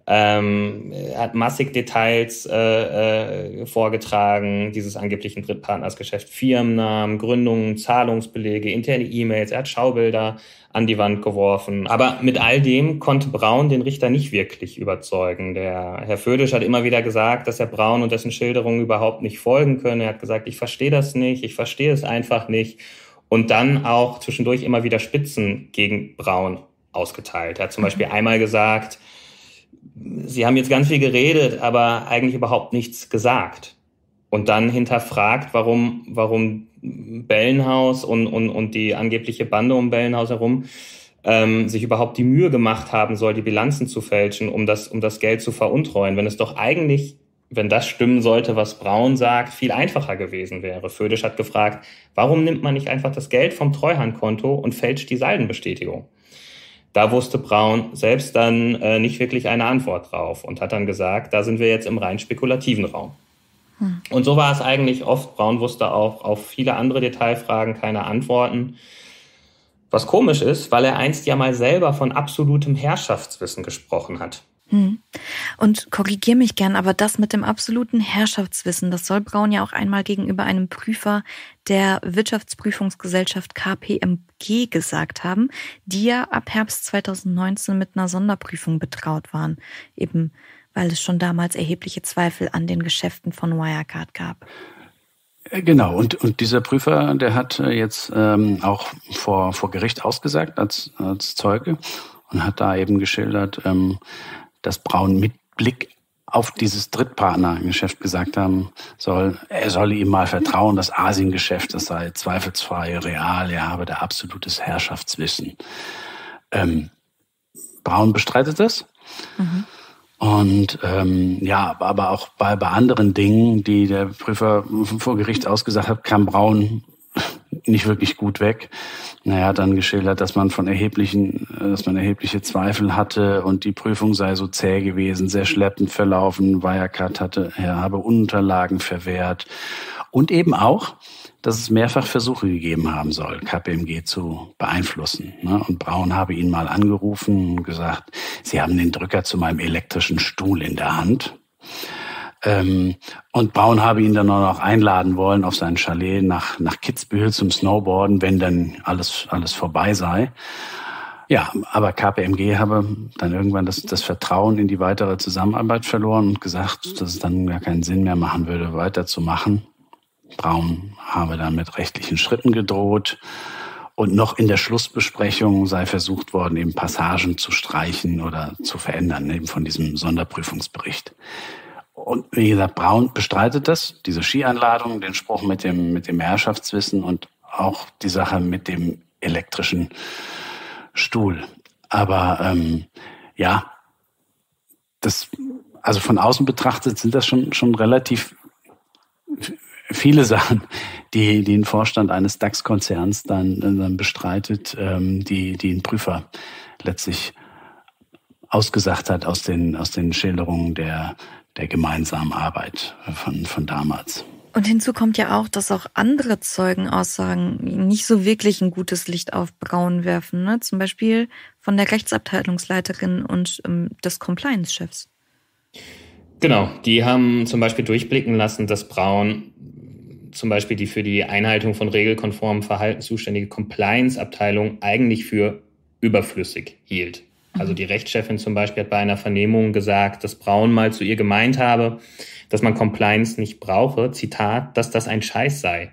Speaker 2: Ähm, er hat massig Details äh, äh, vorgetragen, dieses angeblichen Drittpartnersgeschäft. Firmennamen, Gründungen, Zahlungsbelege, interne E-Mails. Er hat Schaubilder an die Wand geworfen. Aber mit all dem konnte Braun den Richter nicht wirklich überzeugen. Der Herr Födisch hat immer wieder gesagt, dass er Braun und dessen Schilderungen überhaupt nicht folgen könne. Er hat gesagt, ich verstehe das nicht, ich verstehe es einfach nicht. Und dann auch zwischendurch immer wieder Spitzen gegen Braun ausgeteilt. Er hat zum Beispiel einmal gesagt, Sie haben jetzt ganz viel geredet, aber eigentlich überhaupt nichts gesagt. Und dann hinterfragt, warum, warum Bellenhaus und, und, und die angebliche Bande um Bellenhaus herum ähm, sich überhaupt die Mühe gemacht haben soll, die Bilanzen zu fälschen, um das, um das Geld zu veruntreuen. Wenn es doch eigentlich, wenn das stimmen sollte, was Braun sagt, viel einfacher gewesen wäre. Födisch hat gefragt, warum nimmt man nicht einfach das Geld vom Treuhandkonto und fälscht die Saldenbestätigung? Da wusste Braun selbst dann äh, nicht wirklich eine Antwort drauf und hat dann gesagt, da sind wir jetzt im rein spekulativen Raum. Hm. Und so war es eigentlich oft. Braun wusste auch auf viele andere Detailfragen keine Antworten. Was komisch ist, weil er einst ja mal selber von absolutem Herrschaftswissen gesprochen hat.
Speaker 1: Hm. Und korrigier mich gern, aber das mit dem absoluten Herrschaftswissen, das soll Braun ja auch einmal gegenüber einem Prüfer der Wirtschaftsprüfungsgesellschaft K P M G gesagt haben, die ja ab Herbst zweitausendneunzehn mit einer Sonderprüfung betraut waren, eben weil es schon damals erhebliche Zweifel an den Geschäften von Wirecard gab.
Speaker 3: Genau, und, und dieser Prüfer, der hat jetzt ähm, auch vor, vor Gericht ausgesagt als, als Zeuge und hat da eben geschildert, ähm, dass Braun mit Blick auf dieses Drittpartnergeschäft gesagt haben soll, er solle ihm mal vertrauen, das Asiengeschäft, das sei zweifelsfrei real, er habe da absolutes Herrschaftswissen. Ähm, Braun bestreitet das. Mhm. Und ähm, ja, aber auch bei, bei anderen Dingen, die der Prüfer vor Gericht ausgesagt hat, kam Braun nicht wirklich gut weg. Naja, hat dann geschildert, dass man von erheblichen, dass man erhebliche Zweifel hatte und die Prüfung sei so zäh gewesen, sehr schleppend verlaufen. Wirecard hatte, er habe Unterlagen verwehrt und eben auch, dass es mehrfach Versuche gegeben haben soll, K P M G zu beeinflussen. Und Braun habe ihn mal angerufen und gesagt, Sie haben den Drücker zu meinem elektrischen Stuhl in der Hand. Und Braun habe ihn dann auch noch einladen wollen auf sein Chalet nach, nach Kitzbühel zum Snowboarden, wenn dann alles, alles vorbei sei. Ja, aber K P M G habe dann irgendwann das, das Vertrauen in die weitere Zusammenarbeit verloren und gesagt, dass es dann gar keinen Sinn mehr machen würde, weiterzumachen. Braun habe dann mit rechtlichen Schritten gedroht. Und noch in der Schlussbesprechung sei versucht worden, eben Passagen zu streichen oder zu verändern, eben von diesem Sonderprüfungsbericht. Und wie gesagt, Braun bestreitet das, diese Skianladung, den Spruch mit dem, mit dem Herrschaftswissen und auch die Sache mit dem elektrischen Stuhl. Aber ähm, ja, das, also von außen betrachtet sind das schon, schon relativ viele Sachen, die, die ein Vorstand eines DAX-Konzerns dann, dann bestreitet, ähm, die, die ein Prüfer letztlich ausgesagt hat aus den, aus den Schilderungen der, der gemeinsamen Arbeit von, von damals.
Speaker 1: Und hinzu kommt ja auch, dass auch andere Zeugenaussagen nicht so wirklich ein gutes Licht auf Braun werfen, ne? Zum Beispiel von der Rechtsabteilungsleiterin und ähm, des Compliance-Chefs.
Speaker 2: Genau, die haben zum Beispiel durchblicken lassen, dass Braun zum Beispiel die für die Einhaltung von regelkonformem Verhalten zuständige Compliance-Abteilung eigentlich für überflüssig hielt. Also die Rechtschefin zum Beispiel hat bei einer Vernehmung gesagt, dass Braun mal zu ihr gemeint habe, dass man Compliance nicht brauche, Zitat, dass das ein Scheiß sei.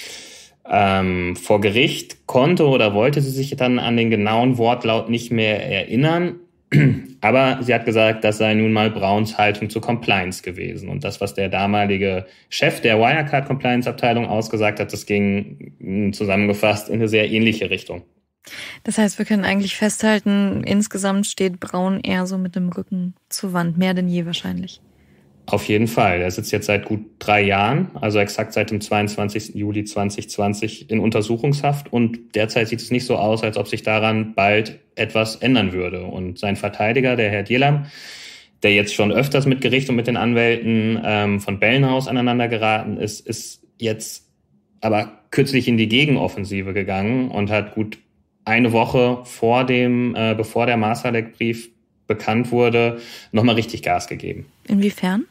Speaker 2: Ähm, vor Gericht konnte oder wollte sie sich dann an den genauen Wortlaut nicht mehr erinnern, aber sie hat gesagt, das sei nun mal Brauns Haltung zu Compliance gewesen. Und das, was der damalige Chef der Wirecard-Compliance-Abteilung ausgesagt hat, das ging zusammengefasst in eine sehr ähnliche Richtung.
Speaker 1: Das heißt, wir können eigentlich festhalten, insgesamt steht Braun eher so mit dem Rücken zur Wand, mehr denn je wahrscheinlich.
Speaker 2: Auf jeden Fall. Er sitzt jetzt seit gut drei Jahren, also exakt seit dem zweiundzwanzigsten Juli zweitausendzwanzig in Untersuchungshaft. Und derzeit sieht es nicht so aus, als ob sich daran bald etwas ändern würde. Und sein Verteidiger, der Herr Djelam, der jetzt schon öfters mit Gericht und mit den Anwälten ähm, von Bellenhaus aneinander geraten ist, ist jetzt aber kürzlich in die Gegenoffensive gegangen und hat gut eine Woche vor dem, äh, bevor der Marsalek-Brief bekannt wurde, nochmal richtig Gas gegeben.
Speaker 1: Inwiefern?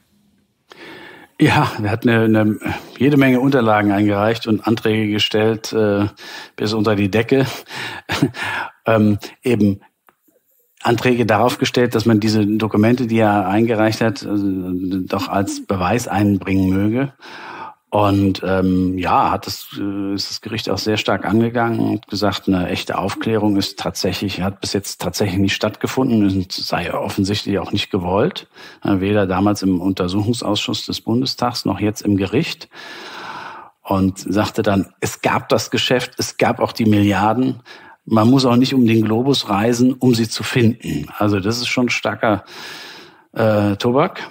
Speaker 3: Ja, er hat eine, eine jede Menge Unterlagen eingereicht und Anträge gestellt äh, bis unter die Decke. ähm, eben Anträge darauf gestellt, dass man diese Dokumente, die er eingereicht hat, also, doch als Beweis einbringen möge. Und ähm, ja, hat das, äh, ist das Gericht auch sehr stark angegangen und gesagt, eine echte Aufklärung ist tatsächlich, hat bis jetzt tatsächlich nicht stattgefunden und sei offensichtlich auch nicht gewollt. Äh, weder damals im Untersuchungsausschuss des Bundestags noch jetzt im Gericht. Und sagte dann, es gab das Geschäft, es gab auch die Milliarden. Man muss auch nicht um den Globus reisen, um sie zu finden. Also das ist schon starker äh, Tobak.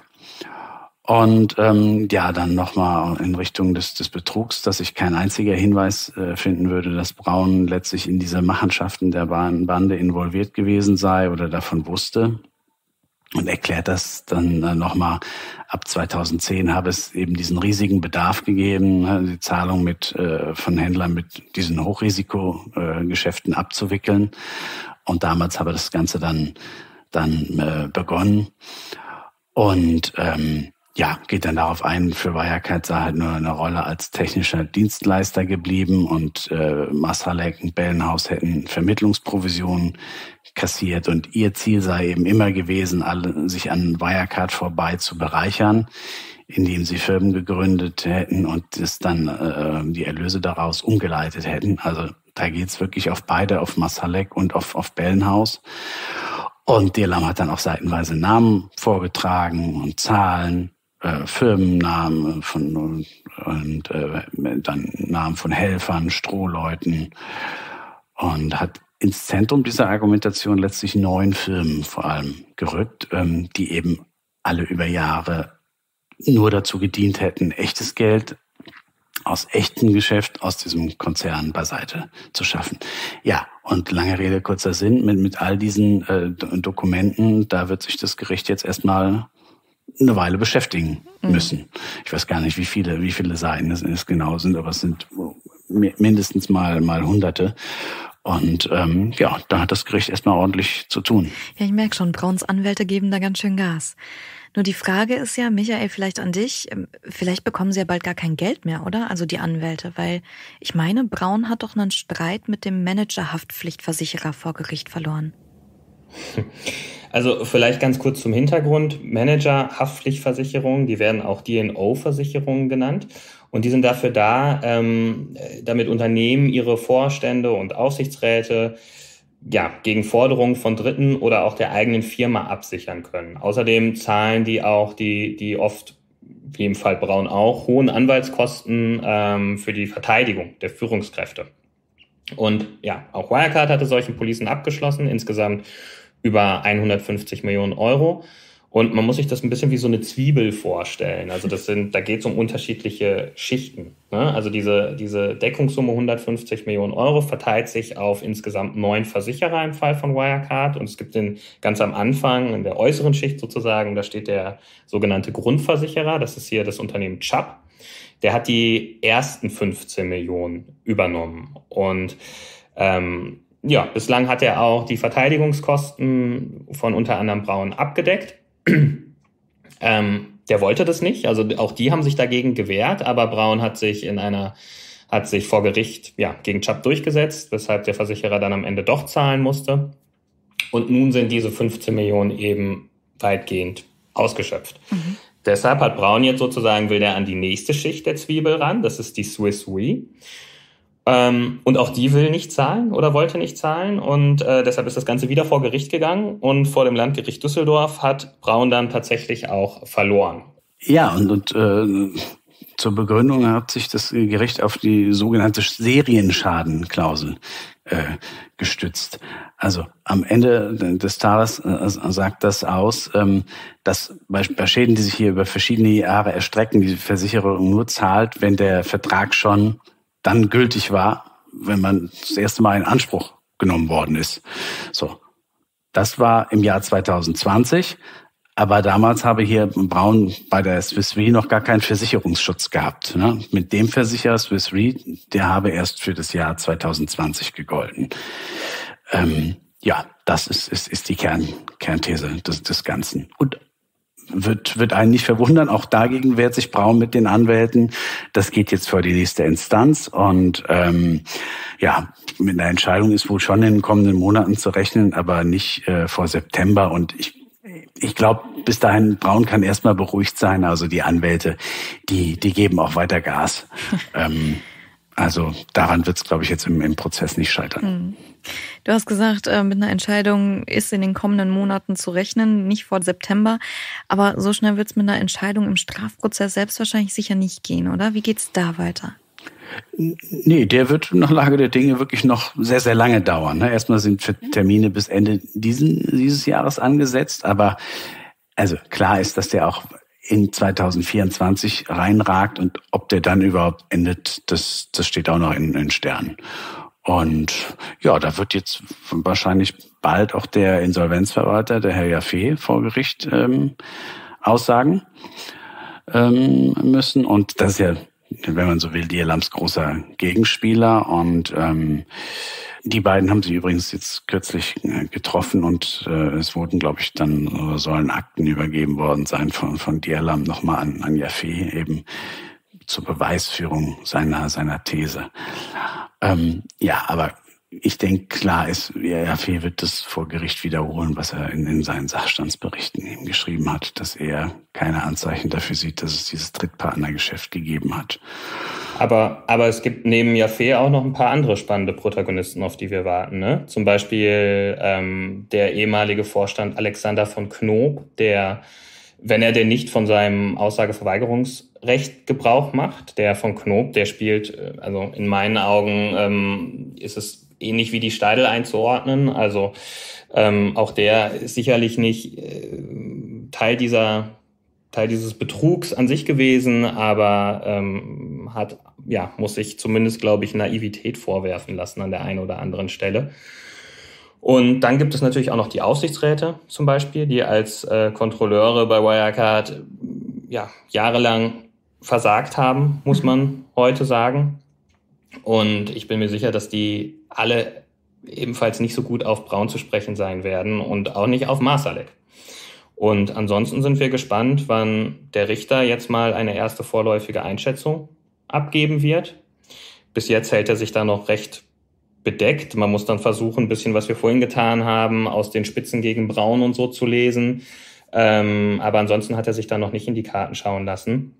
Speaker 3: Und ähm, ja, dann nochmal in Richtung des, des Betrugs, dass sich kein einziger Hinweis äh, finden würde, dass Braun letztlich in diese Machenschaften der Bande involviert gewesen sei oder davon wusste. Und erklärt das dann äh, nochmal, ab zweitausendzehn habe es eben diesen riesigen Bedarf gegeben, die Zahlung mit äh, von Händlern mit diesen Hochrisikogeschäften äh, abzuwickeln. Und damals habe das Ganze dann, dann äh, begonnen. Und ähm, ja, geht dann darauf ein, für Wirecard sei halt nur eine Rolle als technischer Dienstleister geblieben und äh, Marsalek und Bellenhaus hätten Vermittlungsprovisionen kassiert und ihr Ziel sei eben immer gewesen, alle sich an Wirecard vorbei zu bereichern, indem sie Firmen gegründet hätten und das dann äh, die Erlöse daraus umgeleitet hätten. Also da geht's wirklich auf beide, auf Marsalek und auf, auf Bellenhaus. Und Djelam hat dann auch seitenweise Namen vorgetragen und Zahlen, äh, Firmennamen von und, und äh, dann Namen von Helfern, Strohleuten und hat ins Zentrum dieser Argumentation letztlich neun Firmen vor allem gerückt, ähm, die eben alle über Jahre nur dazu gedient hätten, echtes Geld aus echtem Geschäft aus diesem Konzern beiseite zu schaffen. Ja, und lange Rede, kurzer Sinn, mit, mit all diesen äh, Dokumenten, da wird sich das Gericht jetzt erstmal eine Weile beschäftigen müssen. Mhm. Ich weiß gar nicht, wie viele, wie viele Seiten es, es genau sind, aber es sind mindestens mal, mal Hunderte. Und ähm, ja, da hat das Gericht erstmal ordentlich zu tun.
Speaker 1: Ja, ich merke schon, Brauns Anwälte geben da ganz schön Gas. Nur die Frage ist ja, Michael, vielleicht an dich, vielleicht bekommen sie ja bald gar kein Geld mehr, oder? Also die Anwälte, weil ich meine, Braun hat doch einen Streit mit dem Manager-Haftpflichtversicherer vor Gericht verloren.
Speaker 2: Also vielleicht ganz kurz zum Hintergrund. Manager-Haftpflichtversicherungen, die werden auch D and O-Versicherungen genannt. Und die sind dafür da, ähm, damit Unternehmen ihre Vorstände und Aufsichtsräte ja, gegen Forderungen von Dritten oder auch der eigenen Firma absichern können. Außerdem zahlen die auch die, die oft wie im Fall Braun auch, hohen Anwaltskosten ähm, für die Verteidigung der Führungskräfte. Und ja, auch Wirecard hatte solche Policen abgeschlossen, insgesamt über hundertfünfzig Millionen Euro. Und man muss sich das ein bisschen wie so eine Zwiebel vorstellen. Also das sind, da geht es um unterschiedliche Schichten. Ne? Also diese, diese Deckungssumme hundertfünfzig Millionen Euro verteilt sich auf insgesamt neun Versicherer im Fall von Wirecard. Und es gibt den ganz am Anfang, in der äußeren Schicht sozusagen, da steht der sogenannte Grundversicherer. Das ist hier das Unternehmen Chubb. Der hat die ersten fünfzehn Millionen übernommen. Und ähm, ja, bislang hat er auch die Verteidigungskosten von unter anderem Braun abgedeckt. ähm, der wollte das nicht, also auch die haben sich dagegen gewehrt, aber Braun hat sich in einer, hat sich vor Gericht ja gegen Chubb durchgesetzt, weshalb der Versicherer dann am Ende doch zahlen musste. Und nun sind diese fünfzehn Millionen eben weitgehend ausgeschöpft. Mhm. Deshalb hat Braun jetzt sozusagen, will der an die nächste Schicht der Zwiebel ran, das ist die Swiss Re. Ähm, und auch die will nicht zahlen oder wollte nicht zahlen und äh, deshalb ist das Ganze wieder vor Gericht gegangen und vor dem Landgericht Düsseldorf hat Braun dann tatsächlich auch verloren.
Speaker 3: Ja, und, und äh, zur Begründung hat sich das Gericht auf die sogenannte Serienschadenklausel äh, gestützt. Also am Ende des Tages äh, sagt das aus, ähm, dass bei, bei Schäden, die sich hier über verschiedene Jahre erstrecken, die Versicherung nur zahlt, wenn der Vertrag schon dann gültig war, wenn man das erste Mal in Anspruch genommen worden ist. So, das war im Jahr zwanzig zwanzig, aber damals habe hier Braun bei der Swiss Re noch gar keinen Versicherungsschutz gehabt. Ne? Mit dem Versicherer Swiss Re, der habe erst für das Jahr zwanzig zwanzig gegolten. Ähm, ja, das ist, ist, ist die Kern, Kernthese des, des Ganzen. Und Wird, wird einen nicht verwundern. Auch dagegen wehrt sich Braun mit den Anwälten. Das geht jetzt vor die nächste Instanz. Und ähm, ja, mit einer Entscheidung ist wohl schon in den kommenden Monaten zu rechnen, aber nicht äh, vor September. Und ich, ich glaube, bis dahin, Braun kann erstmal beruhigt sein. Also die Anwälte, die, die geben auch weiter Gas. ähm, also daran wird es, glaube ich, jetzt im, im Prozess nicht scheitern.
Speaker 1: Mhm. Du hast gesagt, mit einer Entscheidung ist in den kommenden Monaten zu rechnen, nicht vor September. Aber so schnell wird es mit einer Entscheidung im Strafprozess selbst wahrscheinlich sicher nicht gehen, oder? Wie geht's da weiter?
Speaker 3: Nee, der wird nach Lage der Dinge wirklich noch sehr, sehr lange dauern. Erstmal sind Termine bis Ende diesen, dieses Jahres angesetzt. Aber also klar ist, dass der auch in zwanzig vierundzwanzig reinragt. Und ob der dann überhaupt endet, das, das steht auch noch in den Sternen. Und ja, da wird jetzt wahrscheinlich bald auch der Insolvenzverwalter, der Herr Jaffe, vor Gericht ähm, aussagen ähm, müssen. Und das ist ja, wenn man so will, Dierlams großer Gegenspieler. Und ähm, die beiden haben sich übrigens jetzt kürzlich äh, getroffen und äh, es wurden, glaube ich, dann oder sollen Akten übergeben worden sein von, von Dierlam nochmal an, an Jaffe eben zur Beweisführung seiner, seiner These. Ähm, ja, aber ich denke, klar ist, Jaffe wird das vor Gericht wiederholen, was er in, in seinen Sachstandsberichten eben geschrieben hat, dass er keine Anzeichen dafür sieht, dass es dieses Drittpartnergeschäft gegeben hat.
Speaker 2: Aber, aber es gibt neben Jaffe auch noch ein paar andere spannende Protagonisten, auf die wir warten. Ne? Zum Beispiel ähm, der ehemalige Vorstand Alexander von Knoop, der, wenn er denn nicht von seinem Aussageverweigerungsrecht Gebrauch macht, der von Knoop, der spielt, also in meinen Augen ähm, ist es ähnlich wie die Steidl einzuordnen. Also ähm, auch der ist sicherlich nicht äh, Teil dieser Teil dieses Betrugs an sich gewesen, aber ähm, hat ja muss sich zumindest, glaube ich, Naivität vorwerfen lassen an der einen oder anderen Stelle. Und dann gibt es natürlich auch noch die Aufsichtsräte zum Beispiel, die als äh, Kontrolleure bei Wirecard ja jahrelang versagt haben, muss man heute sagen. Und ich bin mir sicher, dass die alle ebenfalls nicht so gut auf Braun zu sprechen sein werden und auch nicht auf Marsalek. Und ansonsten sind wir gespannt, wann der Richter jetzt mal eine erste vorläufige Einschätzung abgeben wird. Bis jetzt hält er sich da noch recht bedeckt. Man muss dann versuchen, ein bisschen, was wir vorhin getan haben, aus den Spitzen gegen Braun und so zu lesen. Ähm, aber ansonsten hat er sich da noch nicht in die Karten schauen lassen.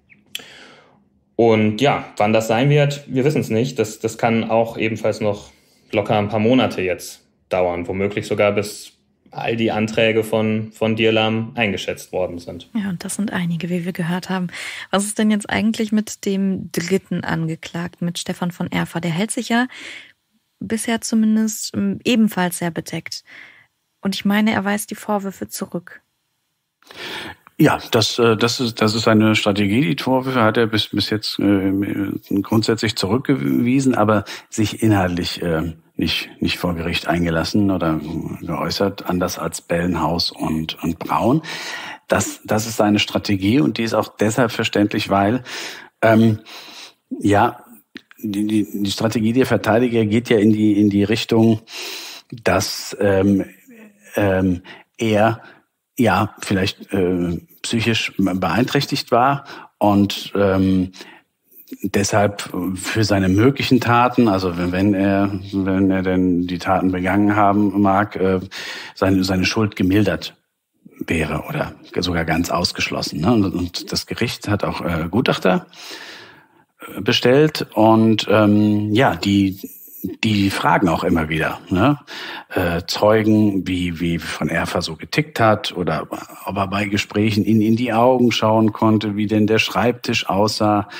Speaker 2: Und ja, wann das sein wird, wir wissen es nicht. Das, das kann auch ebenfalls noch locker ein paar Monate jetzt dauern, womöglich sogar bis all die Anträge von, von Dirlam eingeschätzt worden sind.
Speaker 1: Ja, und das sind einige, wie wir gehört haben. Was ist denn jetzt eigentlich mit dem dritten Angeklagten, mit Stefan von Erfa? Der hält sich ja bisher zumindest ebenfalls sehr bedeckt. Und ich meine, er weist die Vorwürfe zurück.
Speaker 3: Ja, das, das ist, das ist eine Strategie. Die Vorwürfe hat er bis, bis jetzt äh, grundsätzlich zurückgewiesen, aber sich inhaltlich äh, nicht, nicht vor Gericht eingelassen oder geäußert, anders als Bellenhaus und, und Braun. Das, das ist seine Strategie und die ist auch deshalb verständlich, weil, ähm, ja, die, die, die Strategie der Verteidiger geht ja in die, in die Richtung, dass, ähm, ähm, er ja vielleicht äh, psychisch beeinträchtigt war und ähm, deshalb für seine möglichen Taten, also wenn, wenn er wenn er denn die Taten begangen haben mag, äh, seine seine Schuld gemildert wäre oder sogar ganz ausgeschlossen. Ne? Und, und das Gericht hat auch äh, Gutachter bestellt und ähm, ja, die die fragen auch immer wieder, ne? äh, Zeugen, wie wie von Erfa so getickt hat oder ob er bei Gesprächen in in die Augen schauen konnte, wie denn der Schreibtisch aussah.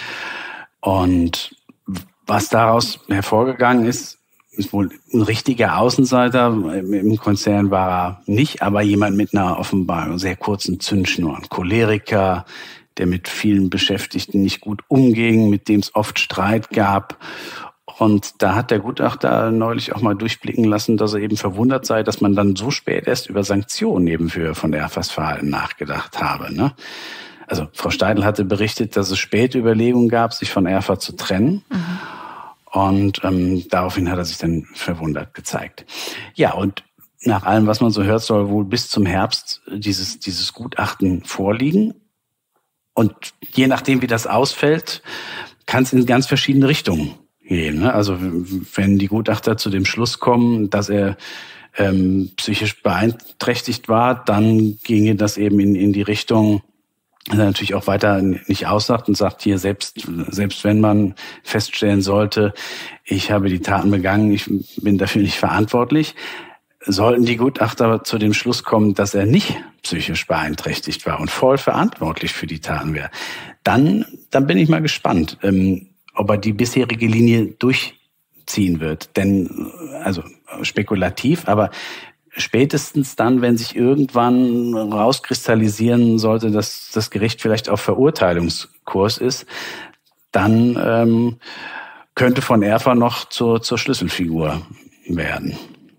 Speaker 3: Und was daraus hervorgegangen ist, ist wohl ein richtiger Außenseiter. Im Konzern war er nicht, aber jemand mit einer offenbar sehr kurzen Zündschnur, ein Choleriker, der mit vielen Beschäftigten nicht gut umging, mit dem es oft Streit gab. Und da hat der Gutachter neulich auch mal durchblicken lassen, dass er eben verwundert sei, dass man dann so spät erst über Sanktionen eben für von Erfas Verhalten nachgedacht habe. Ne? Also Frau Steidl hatte berichtet, dass es späte Überlegungen gab, sich von Erfa zu trennen. Mhm. Und ähm, daraufhin hat er sich dann verwundert gezeigt. Ja, und nach allem, was man so hört, soll wohl bis zum Herbst dieses, dieses Gutachten vorliegen. Und je nachdem, wie das ausfällt, kann es in ganz verschiedene Richtungen gehen. Ne? Also wenn die Gutachter zu dem Schluss kommen, dass er ähm, psychisch beeinträchtigt war, dann ginge das eben in, in die Richtung, dass er natürlich auch weiter nicht aussagt und sagt, hier selbst selbst wenn man feststellen sollte, ich habe die Taten begangen, ich bin dafür nicht verantwortlich, sollten die Gutachter zu dem Schluss kommen, dass er nicht psychisch beeinträchtigt war und voll verantwortlich für die Taten wäre, dann dann bin ich mal gespannt, ähm, ob er die bisherige Linie durchziehen wird. Denn, also spekulativ, aber spätestens dann, wenn sich irgendwann rauskristallisieren sollte, dass das Gericht vielleicht auf Verurteilungskurs ist, dann ähm, könnte von Erfa noch zur, zur Schlüsselfigur werden.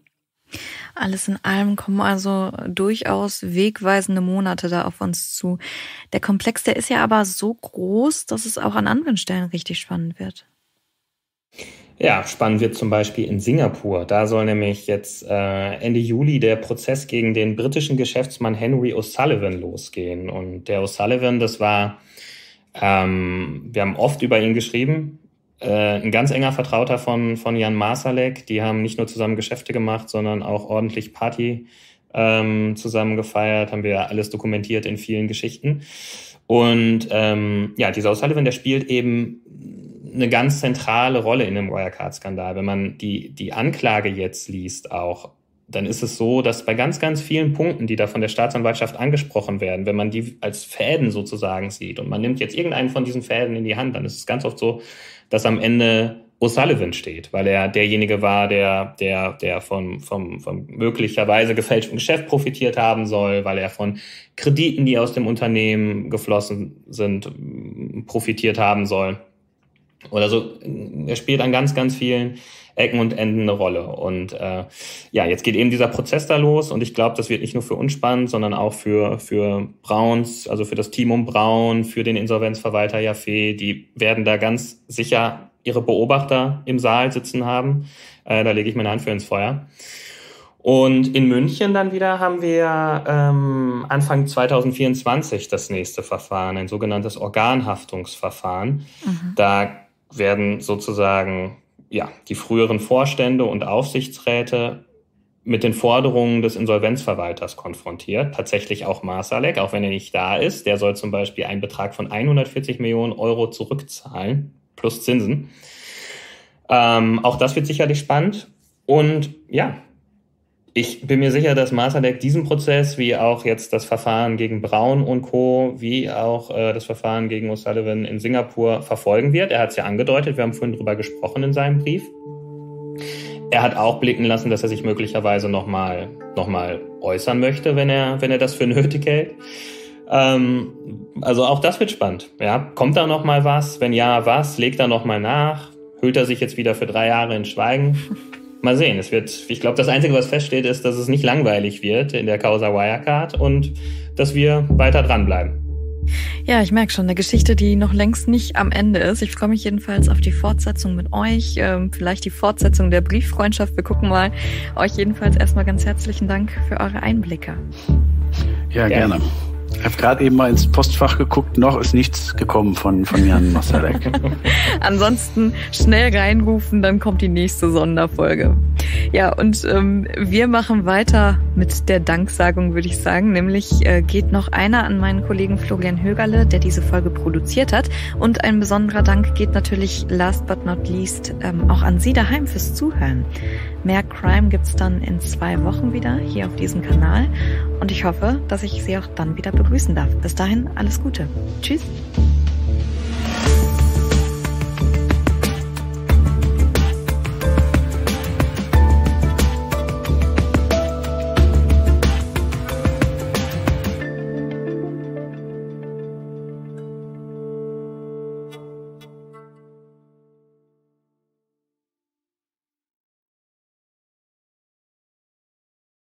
Speaker 1: Alles in allem kommen also durchaus wegweisende Monate da auf uns zu. Der Komplex, der ist ja aber so groß, dass es auch an anderen Stellen richtig spannend wird.
Speaker 2: Ja, spannend wird zum Beispiel in Singapur. Da soll nämlich jetzt äh, Ende Juli der Prozess gegen den britischen Geschäftsmann Henry O'Sullivan losgehen. Und der O'Sullivan, das war, ähm, wir haben oft über ihn geschrieben, Äh, ein ganz enger Vertrauter von, von Jan Marsalek. Die haben nicht nur zusammen Geschäfte gemacht, sondern auch ordentlich Party ähm, zusammen gefeiert. Haben wir alles dokumentiert in vielen Geschichten. Und ähm, ja, dieser O'Sullivan, der spielt eben eine ganz zentrale Rolle in dem Wirecard-Skandal. Wenn man die, die Anklage jetzt liest auch, dann ist es so, dass bei ganz, ganz vielen Punkten, die da von der Staatsanwaltschaft angesprochen werden, wenn man die als Fäden sozusagen sieht und man nimmt jetzt irgendeinen von diesen Fäden in die Hand, dann ist es ganz oft so, dass am Ende O'Sullivan steht, weil er derjenige war, der der der von vom, vom möglicherweise gefälschten Geschäft profitiert haben soll, weil er von Krediten, die aus dem Unternehmen geflossen sind, profitiert haben soll. Oder so, er spielt an ganz, ganz vielen Ecken und Enden eine Rolle. Und äh, ja, jetzt geht eben dieser Prozess da los und ich glaube, das wird nicht nur für uns spannend, sondern auch für für Brauns, also für das Team um Braun, für den Insolvenzverwalter Jaffe. Die werden da ganz sicher ihre Beobachter im Saal sitzen haben. Äh, da lege ich meine Hand für ins Feuer. Und in München dann wieder haben wir ähm, Anfang zwanzig vierundzwanzig das nächste Verfahren, ein sogenanntes Organhaftungsverfahren. Mhm. Da werden sozusagen ja die früheren Vorstände und Aufsichtsräte mit den Forderungen des Insolvenzverwalters konfrontiert. Tatsächlich auch Marsalek, auch wenn er nicht da ist. Der soll zum Beispiel einen Betrag von hundertvierzig Millionen Euro zurückzahlen, plus Zinsen. Ähm, auch das wird sicherlich spannend. Und ja, Ich bin mir sicher, dass Marsalek diesen Prozess, wie auch jetzt das Verfahren gegen Braun und Co., wie auch äh, das Verfahren gegen O'Sullivan in Singapur verfolgen wird. Er hat es ja angedeutet, wir haben vorhin drüber gesprochen in seinem Brief. Er hat auch blicken lassen, dass er sich möglicherweise nochmal noch mal äußern möchte, wenn er, wenn er das für nötig hält. Ähm, also auch das wird spannend. Ja, kommt da nochmal was? Wenn ja, was? Legt er nochmal nach? Hüllt er sich jetzt wieder für drei Jahre in Schweigen? Mal sehen. Es wird, ich glaube, das Einzige, was feststeht, ist, dass es nicht langweilig wird in der Causa Wirecard und dass wir weiter dranbleiben.
Speaker 1: Ja, ich merke schon, eine Geschichte, die noch längst nicht am Ende ist. Ich freue mich jedenfalls auf die Fortsetzung mit euch, ähm, vielleicht die Fortsetzung der Brieffreundschaft. Wir gucken mal. Euch jedenfalls erstmal ganz herzlichen Dank für eure Einblicke.
Speaker 3: Ja, gerne. Ja. Ich habe gerade eben mal ins Postfach geguckt, noch ist nichts gekommen von, von Jan Marsalek.
Speaker 1: Ansonsten schnell reinrufen, dann kommt die nächste Sonderfolge. Ja, und ähm, wir machen weiter mit der Danksagung, würde ich sagen. Nämlich äh, geht noch einer an meinen Kollegen Florian Högerle, der diese Folge produziert hat. Und ein besonderer Dank geht natürlich last but not least ähm, auch an Sie daheim fürs Zuhören. Mehr Crime gibt's dann in zwei Wochen wieder hier auf diesem Kanal. Und ich hoffe, dass ich Sie auch dann wieder begrüßen darf. Bis dahin, alles Gute. Tschüss.